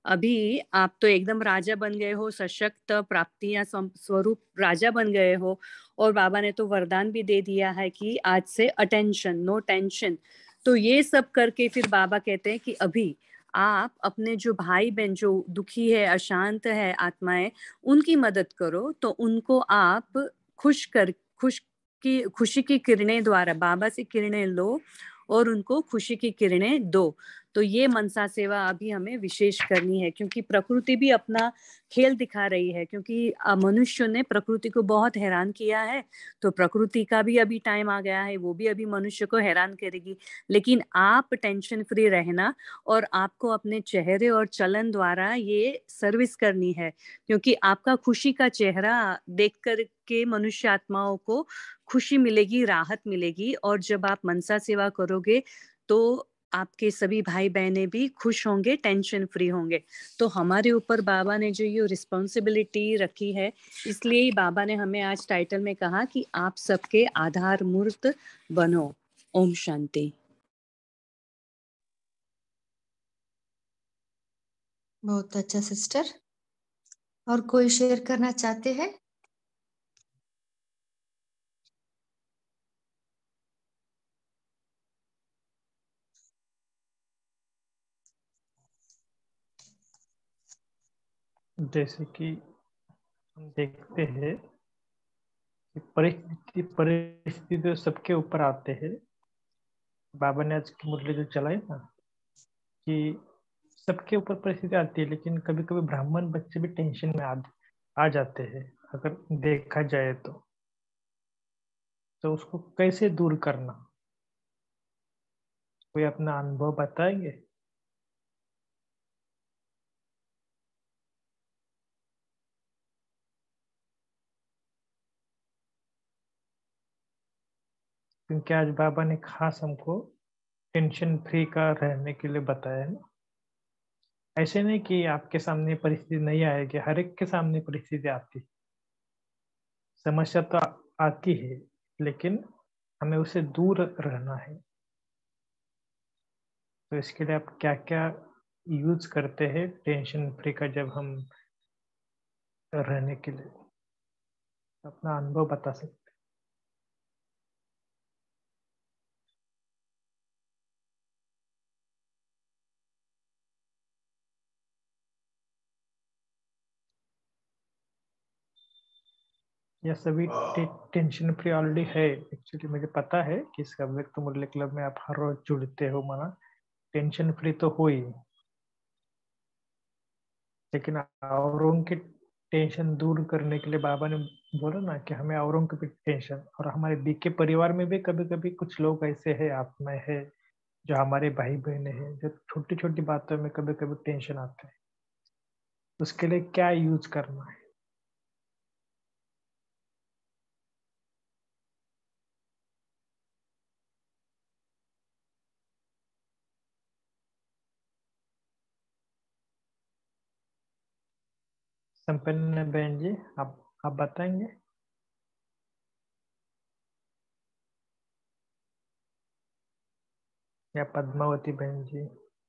अभी आप तो एकदम राजा बन गए हो, सशक्त प्राप्तियां स्वरूप राजा बन गए हो, और बाबा ने तो वरदान भी दे दिया है कि आज से अटेंशन, नो टेंशन। तो ये सब करके फिर बाबा कहते हैं कि अभी आप अपने जो भाई बहन जो दुखी है, अशांत है आत्माएं, उनकी मदद करो। तो उनको आप खुश कर खुश की खुशी की किरणें द्वारा बाबा से किरणें लो और उनको खुशी की किरणें दो। तो ये मनसा सेवा अभी हमें विशेष करनी है, क्योंकि प्रकृति भी अपना खेल दिखा रही है, क्योंकि मनुष्य ने प्रकृति को बहुत हैरान किया है। तो प्रकृति का भी अभी टाइम आ गया है, वो भी अभी मनुष्य को हैरान करेगी। लेकिन आप टेंशन फ्री रहना और आपको अपने चेहरे और चलन द्वारा ये सर्विस करनी है, क्योंकि आपका खुशी का चेहरा देख कर के मनुष्य आत्माओं को खुशी मिलेगी, राहत मिलेगी। और जब आप मनसा सेवा करोगे तो आपके सभी भाई बहनें भी खुश होंगे, टेंशन फ्री होंगे। तो हमारे ऊपर बाबा ने जो ये रिस्पॉन्सिबिलिटी रखी है, इसलिए बाबा ने हमें आज टाइटल में कहा कि आप सबके आधार मूर्त बनो। ओम शांति। बहुत अच्छा सिस्टर। और कोई शेयर करना चाहते हैं? जैसे कि हम देखते हैं कि परिस्थिति परिस्थिति तो सबके ऊपर आते हैं। बाबा ने आज की मुरली जो चलाई ना कि सबके ऊपर परिस्थिति आती है, लेकिन कभी कभी ब्राह्मण बच्चे भी टेंशन में आ, आ जाते हैं अगर देखा जाए तो तो उसको कैसे दूर करना, कोई अपना अनुभव बताएंगे? क्योंकि आज बाबा ने खास हमको टेंशन फ्री का रहने के लिए बताया है ना। ऐसे नहीं कि आपके सामने परिस्थिति नहीं आएगी, हर एक के सामने परिस्थिति आती, समस्या तो आती है, लेकिन हमें उसे दूर रहना है। तो इसके लिए आप क्या क्या यूज करते हैं टेंशन फ्री का जब हम रहने के लिए, अपना अनुभव बता सकते? यह सभी टे, टेंशन फ्री ऑलरेडी है। एक्चुअली मुझे पता है कि इसका व्यक्त मुरली क्लब में आप हर रोज जुड़ते हो, मना टेंशन फ्री तो हो ही, लेकिन औरों की टेंशन दूर करने के लिए बाबा ने बोला ना कि हमें औरों की भी टेंशन, और हमारे बीके परिवार में भी कभी कभी कुछ लोग ऐसे हैं, आत्माएं है, जो हमारे भाई बहन हैं, जो छोटी छोटी बातों में कभी कभी टेंशन आते हैं। उसके लिए क्या यूज करना है? संपन्न बहन जी, आप आप बताएंगे? या पद्मावती बहन जी?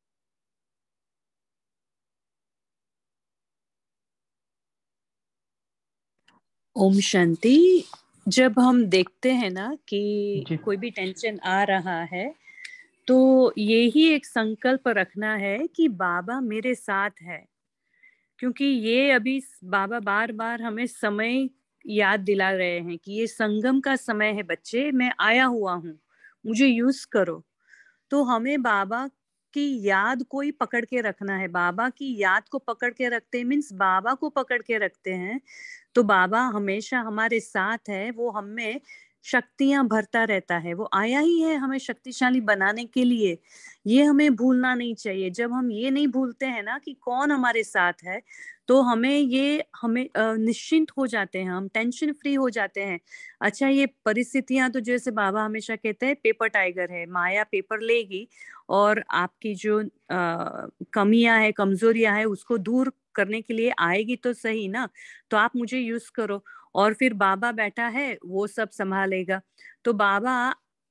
ओम शांति। जब हम देखते हैं ना कि जी। कोई भी टेंशन आ रहा है, तो यही एक संकल्प रखना है कि बाबा मेरे साथ है। क्योंकि ये अभी बाबा बार बार हमें समय याद दिला रहे हैं कि ये संगम का समय है बच्चे, मैं आया हुआ हूँ, मुझे यूज करो। तो हमें बाबा की याद को ही पकड़ के रखना है। बाबा की याद को पकड़ के रखते हैं मीन्स बाबा को पकड़ के रखते हैं, तो बाबा हमेशा हमारे साथ है। वो हमें शक्तियां भरता रहता है, वो आया ही है हमें शक्तिशाली बनाने के लिए। ये हमें भूलना नहीं चाहिए। जब हम ये नहीं भूलते हैं ना कि कौन हमारे साथ है, तो हमें ये हमें निश्चिंत हो जाते हैं, हम टेंशन फ्री हो जाते हैं। अच्छा, ये परिस्थितियां तो जैसे बाबा हमेशा कहते हैं पेपर टाइगर है, माया पेपर लेगी और आपकी जो आ, कमियां है, कमजोरियां है, उसको दूर करने के लिए आएगी तो सही ना। तो आप मुझे यूज करो, और फिर बाबा बैठा है वो सब संभालेगा। तो बाबा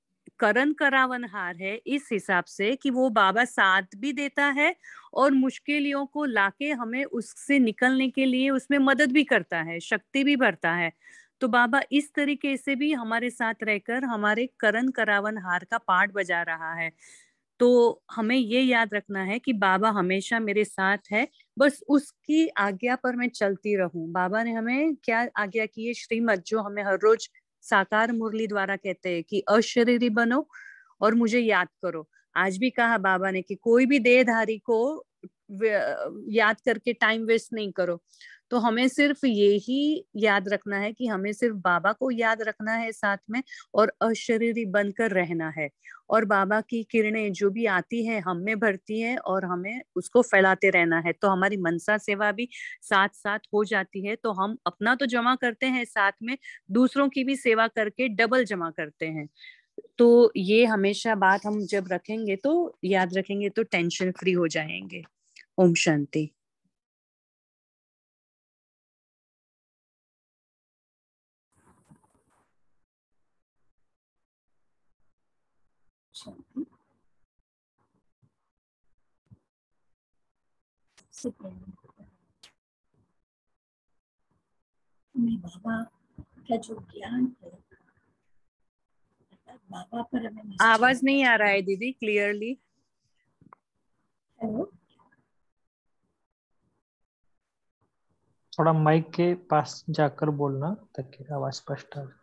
करण करावनहार है इस हिसाब से कि वो बाबा साथ भी देता है और मुश्किलों को लाके हमें उससे निकलने के लिए उसमें मदद भी करता है, शक्ति भी भरता है। तो बाबा इस तरीके से भी हमारे साथ रहकर हमारे करण करावनहार का पार्ट बजा रहा है। तो हमें ये याद रखना है कि बाबा हमेशा मेरे साथ है, बस उसकी आज्ञा पर मैं चलती रहूं। बाबा ने हमें क्या आज्ञा की है, श्रीमत, जो हमें हर रोज साकार मुरली द्वारा कहते हैं कि अशरीरी बनो और मुझे याद करो। आज भी कहा बाबा ने कि कोई भी देहधारी को याद करके टाइम वेस्ट नहीं करो। तो हमें सिर्फ यही याद रखना है कि हमें सिर्फ बाबा को याद रखना है साथ में और अशरीरी बनकर रहना है। और बाबा की किरणें जो भी आती है हम में भरती है और हमें उसको फैलाते रहना है। तो हमारी मनसा सेवा भी साथ साथ हो जाती है। तो हम अपना तो जमा करते हैं, साथ में दूसरों की भी सेवा करके डबल जमा करते हैं। तो ये हमेशा बात हम जब रखेंगे तो याद रखेंगे तो टेंशन फ्री हो जाएंगे। ओम शांति। हमें बाबा का जो ज्ञान है, बाबा पर हमें आवाज नहीं आ रहा है दीदी क्लियरली। हेलो, थोड़ा माइक के पास जाकर बोलना ताकि आवाज स्पष्ट आ जाए।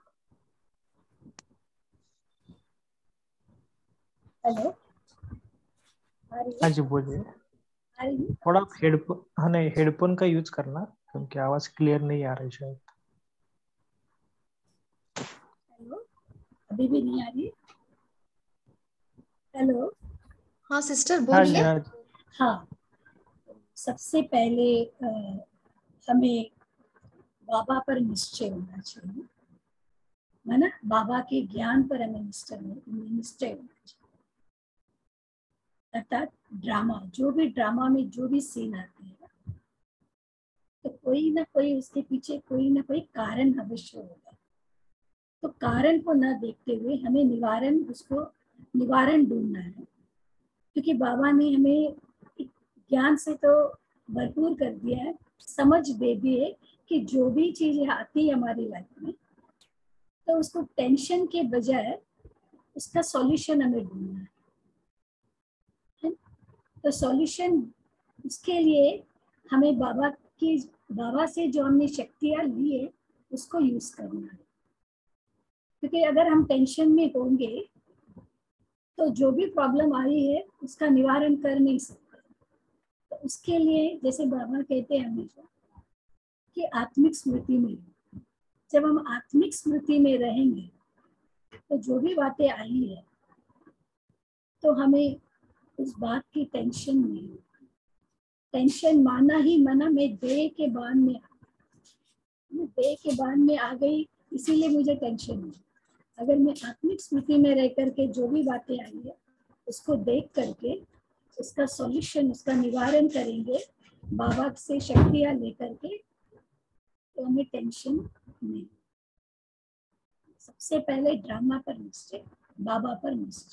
हेलो, हाँ जी बोलिए। थोड़ा हेडफोन, हाँ नहीं, हेडफोन का यूज करना क्योंकि आवाज क्लियर नहीं आ रही शायद। हेलो, अभी भी नहीं आ रही? हेलो, हाँ सिस्टर हाँ जी, बोलिए। हाँ जी। हाँ, सबसे पहले आ, हमें बाबा पर निश्चय होना चाहिए, है ना। बाबा के ज्ञान पर हमें निश्चय निश्चय होना चाहिए। अर्थात ड्रामा, जो भी ड्रामा में जो भी सीन आती है तो कोई ना कोई उसके पीछे कोई ना कोई कारण अवश्य होगा। तो कारण को न देखते हुए हमें निवारण, उसको निवारण ढूंढना है। क्योंकि बाबा ने हमें ज्ञान से तो भरपूर कर दिया है, समझ दे दी है कि जो भी चीज आती है हमारी लाइफ में तो उसको टेंशन के बजाय उसका सॉल्यूशन हमें ढूंढना है। तो सॉल्यूशन, उसके लिए हमें बाबा की, बाबा से जो हमने शक्तियां ली है उसको यूज करना है। क्योंकि अगर हम टेंशन में होंगे तो जो भी प्रॉब्लम आ रही है उसका निवारण कर नहीं सकते। तो उसके लिए जैसे बाबा कहते हैं हमेशा कि आत्मिक स्मृति में, जब हम आत्मिक स्मृति में रहेंगे तो जो भी बातें आई है तो हमें उस बात की टेंशन नहीं होगी। टेंशन माना ही मना, मैं देह के बांध में आ मैं देह के बांध में आ गई इसीलिए मुझे टेंशन हुई। अगर मैं आत्मिक स्मृति में रह करके जो भी बातें आई है उसको देख करके उसका सॉल्यूशन, उसका निवारण करेंगे बाबा से शक्तियां लेकर के, तो हमें टेंशन नहीं। सबसे पहले ड्रामा पर निश्चय, बाबा पर निश्चय।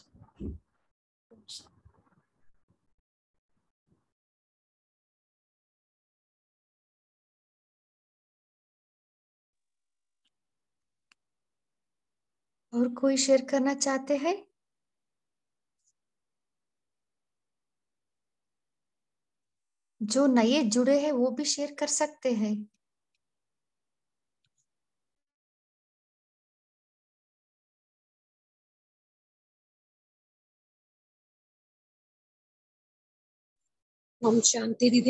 और कोई शेयर करना चाहते हैं? जो नए जुड़े हैं वो भी शेयर कर सकते हैं। ओम शांति दीदी।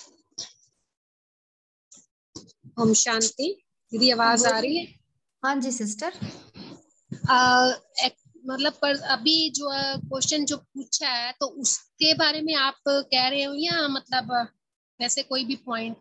ओम शांति दीदी, आवाज आ रही है? हाँ जी सिस्टर। आ, एक, मतलब पर अभी जो क्वेश्चन जो पूछा है तो उसके बारे में आप कह रहे हो या मतलब वैसे कोई भी पॉइंट?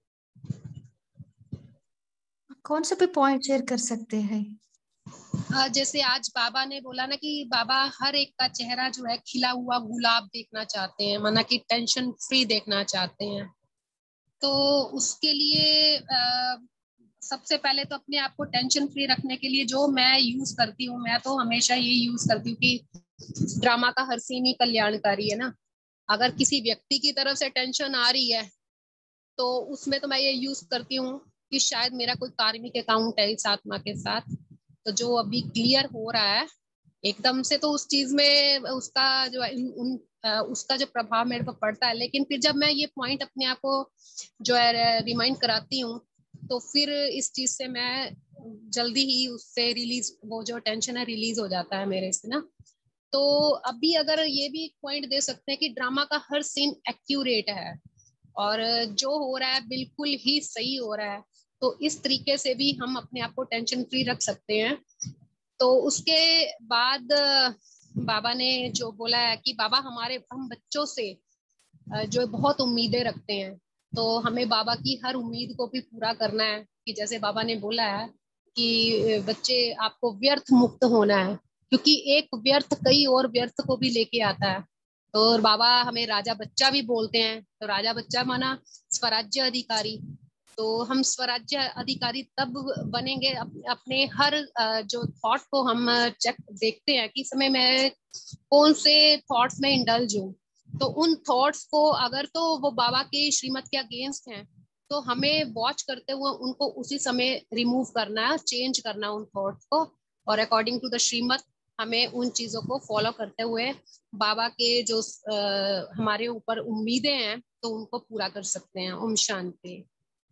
कौन सा भी पॉइंट शेयर कर सकते हैं। जैसे आज बाबा ने बोला ना कि बाबा हर एक का चेहरा जो है खिला हुआ गुलाब देखना चाहते हैं, माना कि टेंशन फ्री देखना चाहते हैं। तो उसके लिए आ, सबसे पहले तो अपने आप को टेंशन फ्री रखने के लिए जो मैं यूज करती हूँ, मैं तो हमेशा ये यूज करती हूँ कि ड्रामा का हर सीन ही कल्याणकारी है ना। अगर किसी व्यक्ति की तरफ से टेंशन आ रही है तो उसमें तो मैं ये यूज करती हूँ कि शायद मेरा कोई कार्मिक अकाउंट है इस आत्मा के साथ, तो जो अभी क्लियर हो रहा है एकदम से, तो उस चीज में उसका जो है उन उसका जो प्रभाव मेरे को पड़ता है। लेकिन फिर जब मैं ये पॉइंट अपने आप को जो है रिमाइंड कराती हूँ तो फिर इस चीज से मैं जल्दी ही उससे रिलीज, वो जो टेंशन है रिलीज हो जाता है मेरे से ना। तो अभी अगर ये भी पॉइंट दे सकते हैं कि ड्रामा का हर सीन एक्यूरेट है और जो हो रहा है बिल्कुल ही सही हो रहा है, तो इस तरीके से भी हम अपने आप को टेंशन फ्री रख सकते हैं। तो उसके बाद बाबा ने जो बोला है कि बाबा हमारे हम बच्चों से जो बहुत उम्मीदें रखते हैं, तो हमें बाबा की हर उम्मीद को भी पूरा करना है। कि जैसे बाबा ने बोला है कि बच्चे आपको व्यर्थ मुक्त होना है, क्योंकि एक व्यर्थ कई और व्यर्थ को भी लेके आता है। और बाबा हमें राजा बच्चा भी बोलते हैं, तो राजा बच्चा माना स्वराज्य अधिकारी। तो हम स्वराज्य अधिकारी तब बनेंगे अपने हर जो थॉट को हम चेक देखते हैं कि समय मैं कौन से थॉट्स में इंडल्ज हूँ, तो उन थॉट्स को अगर तो वो बाबा के श्रीमत के अगेंस्ट हैं तो हमें वॉच करते हुए उनको उसी समय रिमूव करना है, चेंज करना उन थॉट्स को, और अकॉर्डिंग टू द श्रीमत हमें उन चीजों को फॉलो करते हुए बाबा के जो आ, हमारे ऊपर उम्मीदें हैं तो उनको पूरा कर सकते हैं। ओम शांति।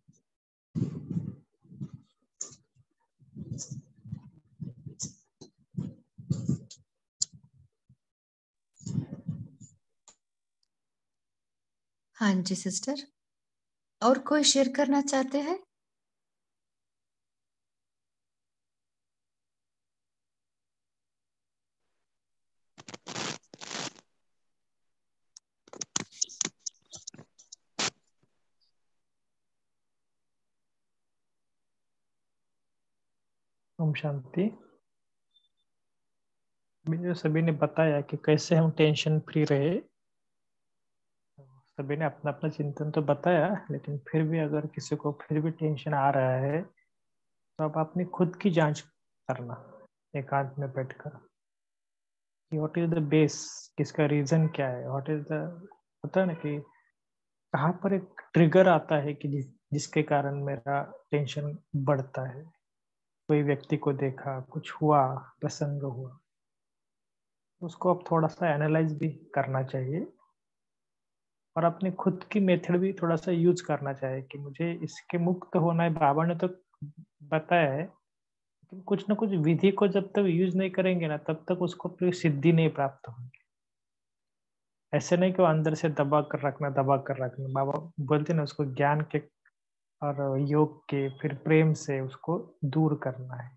हाँ जी सिस्टर, और कोई शेयर करना चाहते हैं? ओम शांति। जो सभी ने बताया कि कैसे हम टेंशन फ्री रहे, सभी ने अपना अपना चिंतन तो बताया, लेकिन फिर भी अगर किसी को फिर भी टेंशन आ रहा है तो आप अपनी खुद की जांच करना एकांत में बैठकर कि व्हाट इज द बेस, किसका रीजन क्या है, व्हाट इज द, होता है ना कि कहाँ पर एक ट्रिगर आता है कि जिस, जिसके कारण मेरा टेंशन बढ़ता है। कोई व्यक्ति को देखा, कुछ हुआ, प्रसंग हुआ, उसको अब थोड़ा सा एनालाइज भी करना चाहिए और अपनी खुद की मेथड भी थोड़ा सा यूज करना चाहिए कि मुझे इसके मुक्त होना है। बाबा ने तो बताया है कि कुछ ना कुछ विधि को जब तक यूज नहीं करेंगे ना तब तक उसको फिर सिद्धि नहीं प्राप्त होगी। ऐसे नहीं कि वो अंदर से दबा कर रखना दबा कर रखना, बाबा बोलते ना उसको ज्ञान के और योग के फिर प्रेम से उसको दूर करना है।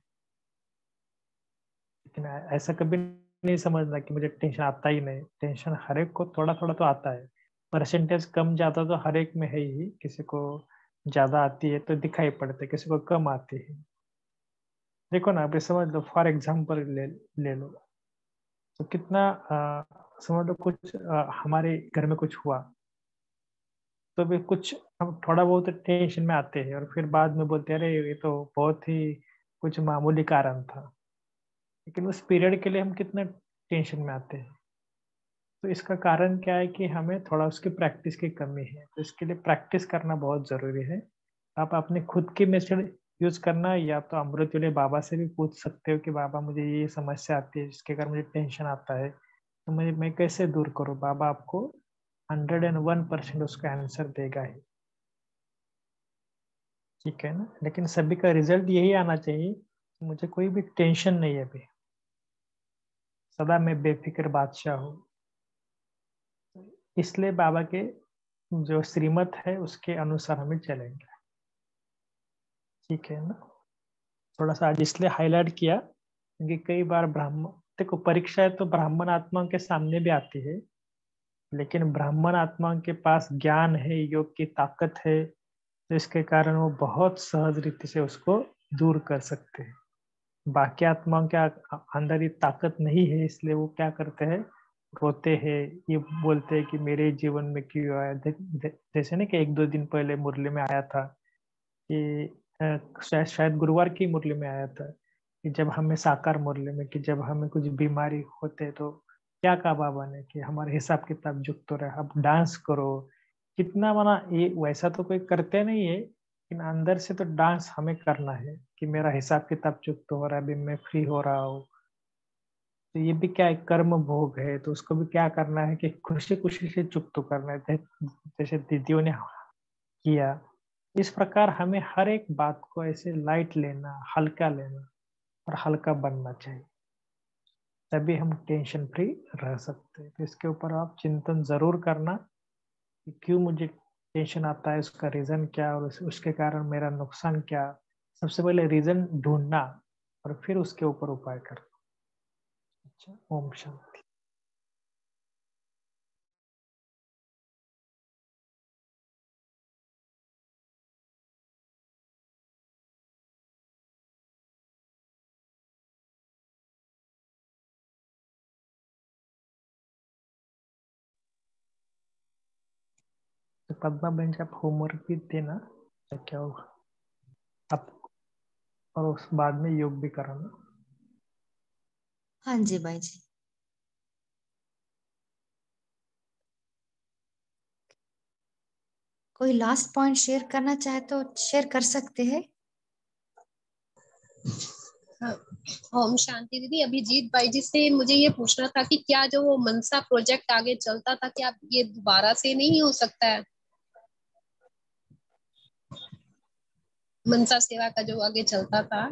लेकिन ऐसा कभी नहीं समझना कि मुझे टेंशन आता ही नहीं। टेंशन हर एक को थोड़ा थोड़ा तो आता है, परसेंटेज कम ज्यादा तो हर एक में है ही। किसी को ज्यादा आती है तो दिखाई पड़ता है, किसी को कम आती है। देखो ना, अभी समझ लो, फॉर एग्जाम्पल ले ले लो तो कितना आ, समझ लो कुछ आ, हमारे घर में कुछ हुआ तो भी कुछ हम थोड़ा बहुत टेंशन में आते हैं और फिर बाद में बोलते हैं अरे ये तो बहुत ही कुछ मामूली कारण था, लेकिन उस पीरियड के लिए हम कितना टेंशन में आते हैं। तो इसका कारण क्या है कि हमें थोड़ा उसकी प्रैक्टिस की कमी है। तो इसके लिए प्रैक्टिस करना बहुत जरूरी है। आप अपने खुद की मेथड यूज करना, या तो अमृत वेले बाबा से भी पूछ सकते हो कि बाबा मुझे ये समस्या आती है जिसके कारण मुझे टेंशन आता है, तो मैं मैं कैसे दूर करूँ। बाबा आपको हंड्रेड एंड वन परसेंट उसका आंसर देगा ही, ठीक है ना। लेकिन सभी का रिजल्ट यही आना चाहिए कि मुझे कोई भी टेंशन नहीं है अभी, सदा मैं बेफिक्र बादशाह हूँ। इसलिए बाबा के जो श्रीमत है उसके अनुसार हमें चलेंगे, ठीक है ना। थोड़ा सा आज इसलिए हाईलाइट किया क्योंकि कई बार ब्राह्मण, देखो परीक्षाएं तो ब्राह्मण आत्मा के सामने भी आती है, लेकिन ब्राह्मण आत्मा के पास ज्ञान है, योग की ताकत है, तो इसके कारण वो बहुत सहज रीति से उसको दूर कर सकते हैं। बाकी आत्माओं के अंदर ये ताकत नहीं है, इसलिए वो क्या करते हैं, रोते हैं, ये बोलते हैं कि मेरे जीवन में क्यों आया। जैसे ना कि एक दो दिन पहले मुरली में आया था कि शायद शायद गुरुवार की मुरली में आया था कि जब हमें साकार मुरली में कि जब हमें कुछ बीमारी होते तो क्या कहा बाबा ने कि हमारे हिसाब किताब जुक्त हो रहा है, अब डांस करो। कितना मना ये वैसा तो कोई करते नहीं है, लेकिन अंदर से तो डांस हमें करना है कि मेरा हिसाब किताब जुक्त हो रहा है, अभी मैं फ्री हो रहा हूँ। तो ये भी क्या है, कर्म भोग है, तो उसको भी क्या करना है कि खुशी खुशी से चुप करना है, जैसे दीदियों ने किया। इस प्रकार हमें हर एक बात को ऐसे लाइट लेना, हल्का लेना और हल्का बनना चाहिए, तभी हम टेंशन फ्री रह सकते हैं। तो इसके ऊपर आप चिंतन जरूर करना कि क्यों मुझे टेंशन आता है, उसका रीजन क्या और उस, उसके कारण मेरा नुकसान क्या। सबसे पहले रीजन ढूंढना और फिर उसके ऊपर उपाय करना। अच्छा, ओम शांति। तो पद्मा बहन जी, आप होमवर्क भी देना, तो क्या होगा आप, और उस बाद में योग भी कराना। हाँ जी भाई जी। कोई लास्ट पॉइंट शेयर करना चाहे तो शेयर कर सकते हैं। ओम शांति दीदी। अभिजीत भाई जी से मुझे ये पूछना था कि क्या जो वो मनसा प्रोजेक्ट आगे चलता था, क्या ये दोबारा से नहीं हो सकता है? मनसा सेवा का जो आगे चलता था।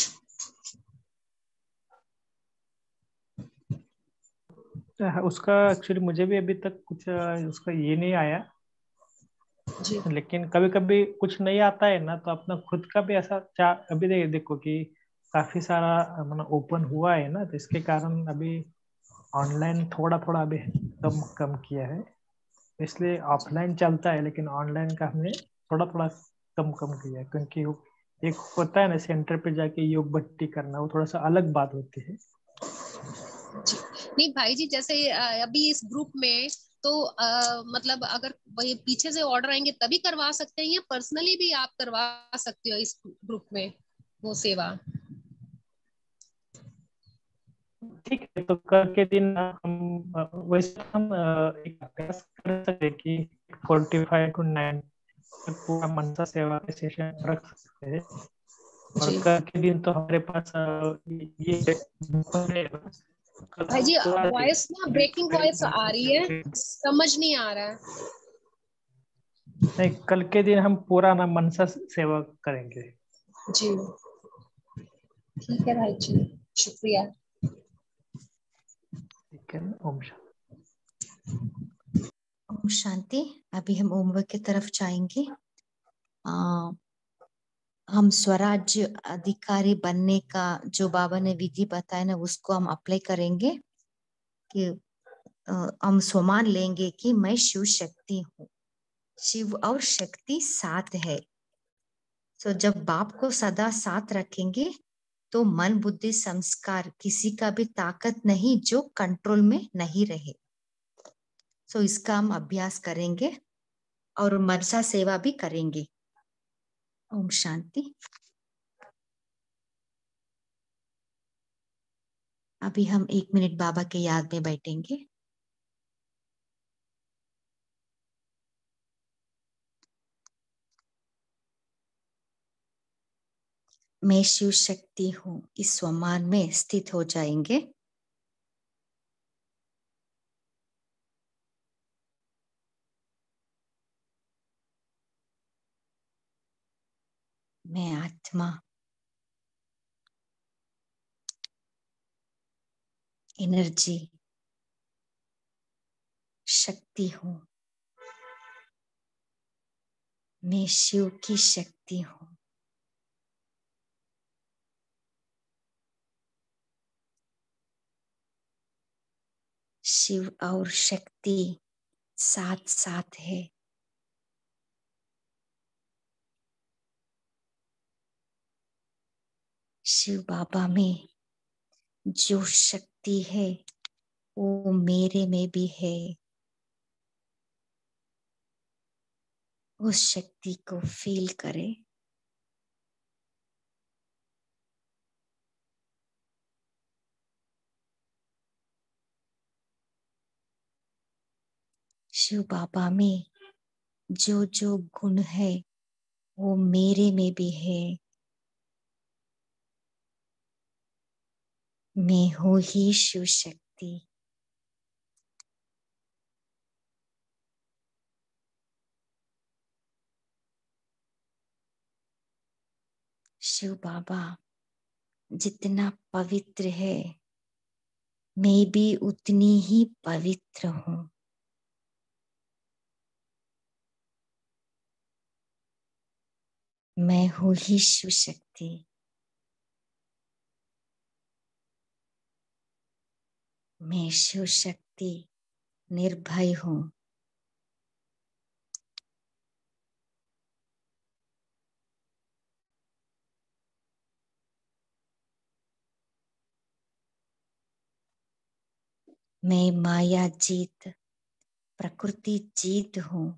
उसका एक्चुअली मुझे भी अभी तक कुछ उसका ये नहीं आया जी। लेकिन कभी कभी कुछ नहीं आता है ना, तो अपना खुद का भी ऐसा चा अभी दे, देखो कि काफी सारा मतलब ओपन हुआ है ना, तो इसके कारण अभी ऑनलाइन थोड़ा थोड़ा अभी कम कम किया है। इसलिए ऑफलाइन चलता है लेकिन ऑनलाइन का हमने थोड़ा थोड़ा कम कम किया है, क्योंकि एक होता है ना सेंटर पे जाके योग भट्टी करना, वो थोड़ा सा अलग बात होती है। नहीं भाई जी, जैसे अभी इस ग्रुप में तो आ, मतलब अगर वही पीछे से ऑर्डर आएंगे तभी करवा सकते हैं, या पर्सनली भी आप करवा सकते हो इस ग्रुप में वो सेवा? ठीक है, तो कल के दिन हम वैसे हम एक अभ्यास कर सकते हैं कि फोर्टी फाइव टू नाइन पूरा मनसा सेवा के सेशन रख सकते हैं। और कल के दिन तो हमारे पास ये भाई जी वॉइस ना ब्रेकिंग वॉइस आ रही है, समझ नहीं आ रहा है। नहीं, कल के दिन हम पूरा ना मनसा सेवा करेंगे। जी ठीक है भाई जी, शुक्रिया। ठीक है, ओम शांति। ओम शांति। अभी हम होमवर्क की तरफ जाएंगे। आ, हम स्वराज्य अधिकारी बनने का जो बाबा ने विधि बताया ना, उसको हम अप्लाई करेंगे कि हम स्वमान लेंगे कि मैं शिव शक्ति हूँ, शिव और शक्ति साथ है। तो जब बाप को सदा साथ रखेंगे तो मन बुद्धि संस्कार किसी का भी ताकत नहीं जो कंट्रोल में नहीं रहे। सो इसका हम अभ्यास करेंगे और मनसा सेवा भी करेंगे। ओम शांति। अभी हम एक मिनट बाबा के याद में बैठेंगे। मैं शिव शक्ति हूँ, इस स्वमान में स्थित हो जाएंगे। मैं आत्मा, एनर्जी, शक्ति हूँ। मैं शिव की शक्ति हूँ। शिव और शक्ति साथ साथ है। शिव बाबा में जो शक्ति है वो मेरे में भी है। उस शक्ति को फील करें। शिव बाबा में जो जो गुण है वो मेरे में भी है। मैं हूँ ही शिव शक्ति। शिव बाबा जितना पवित्र है मैं भी उतनी ही पवित्र हूँ। मैं हूँ ही शिव शक्ति। मैं शिव शक्ति निर्भय हूँ। मैं माया जीत प्रकृति जीत हूँ।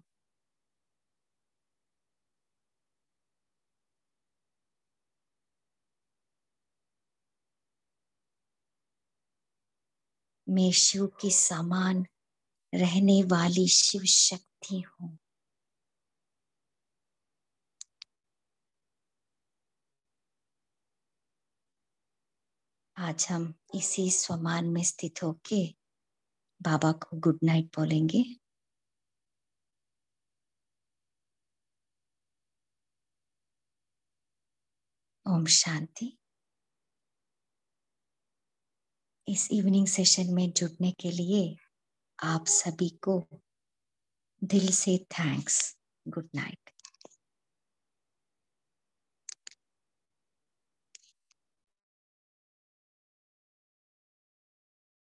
मैं शिव के समान रहने वाली शिव शक्ति हूँ। आज हम इसी स्वमान में स्थित होके बाबा को गुड नाइट बोलेंगे। ओम शांति। इस इवनिंग सेशन में जुड़ने के लिए आप सभी को दिल से थैंक्स। Good night.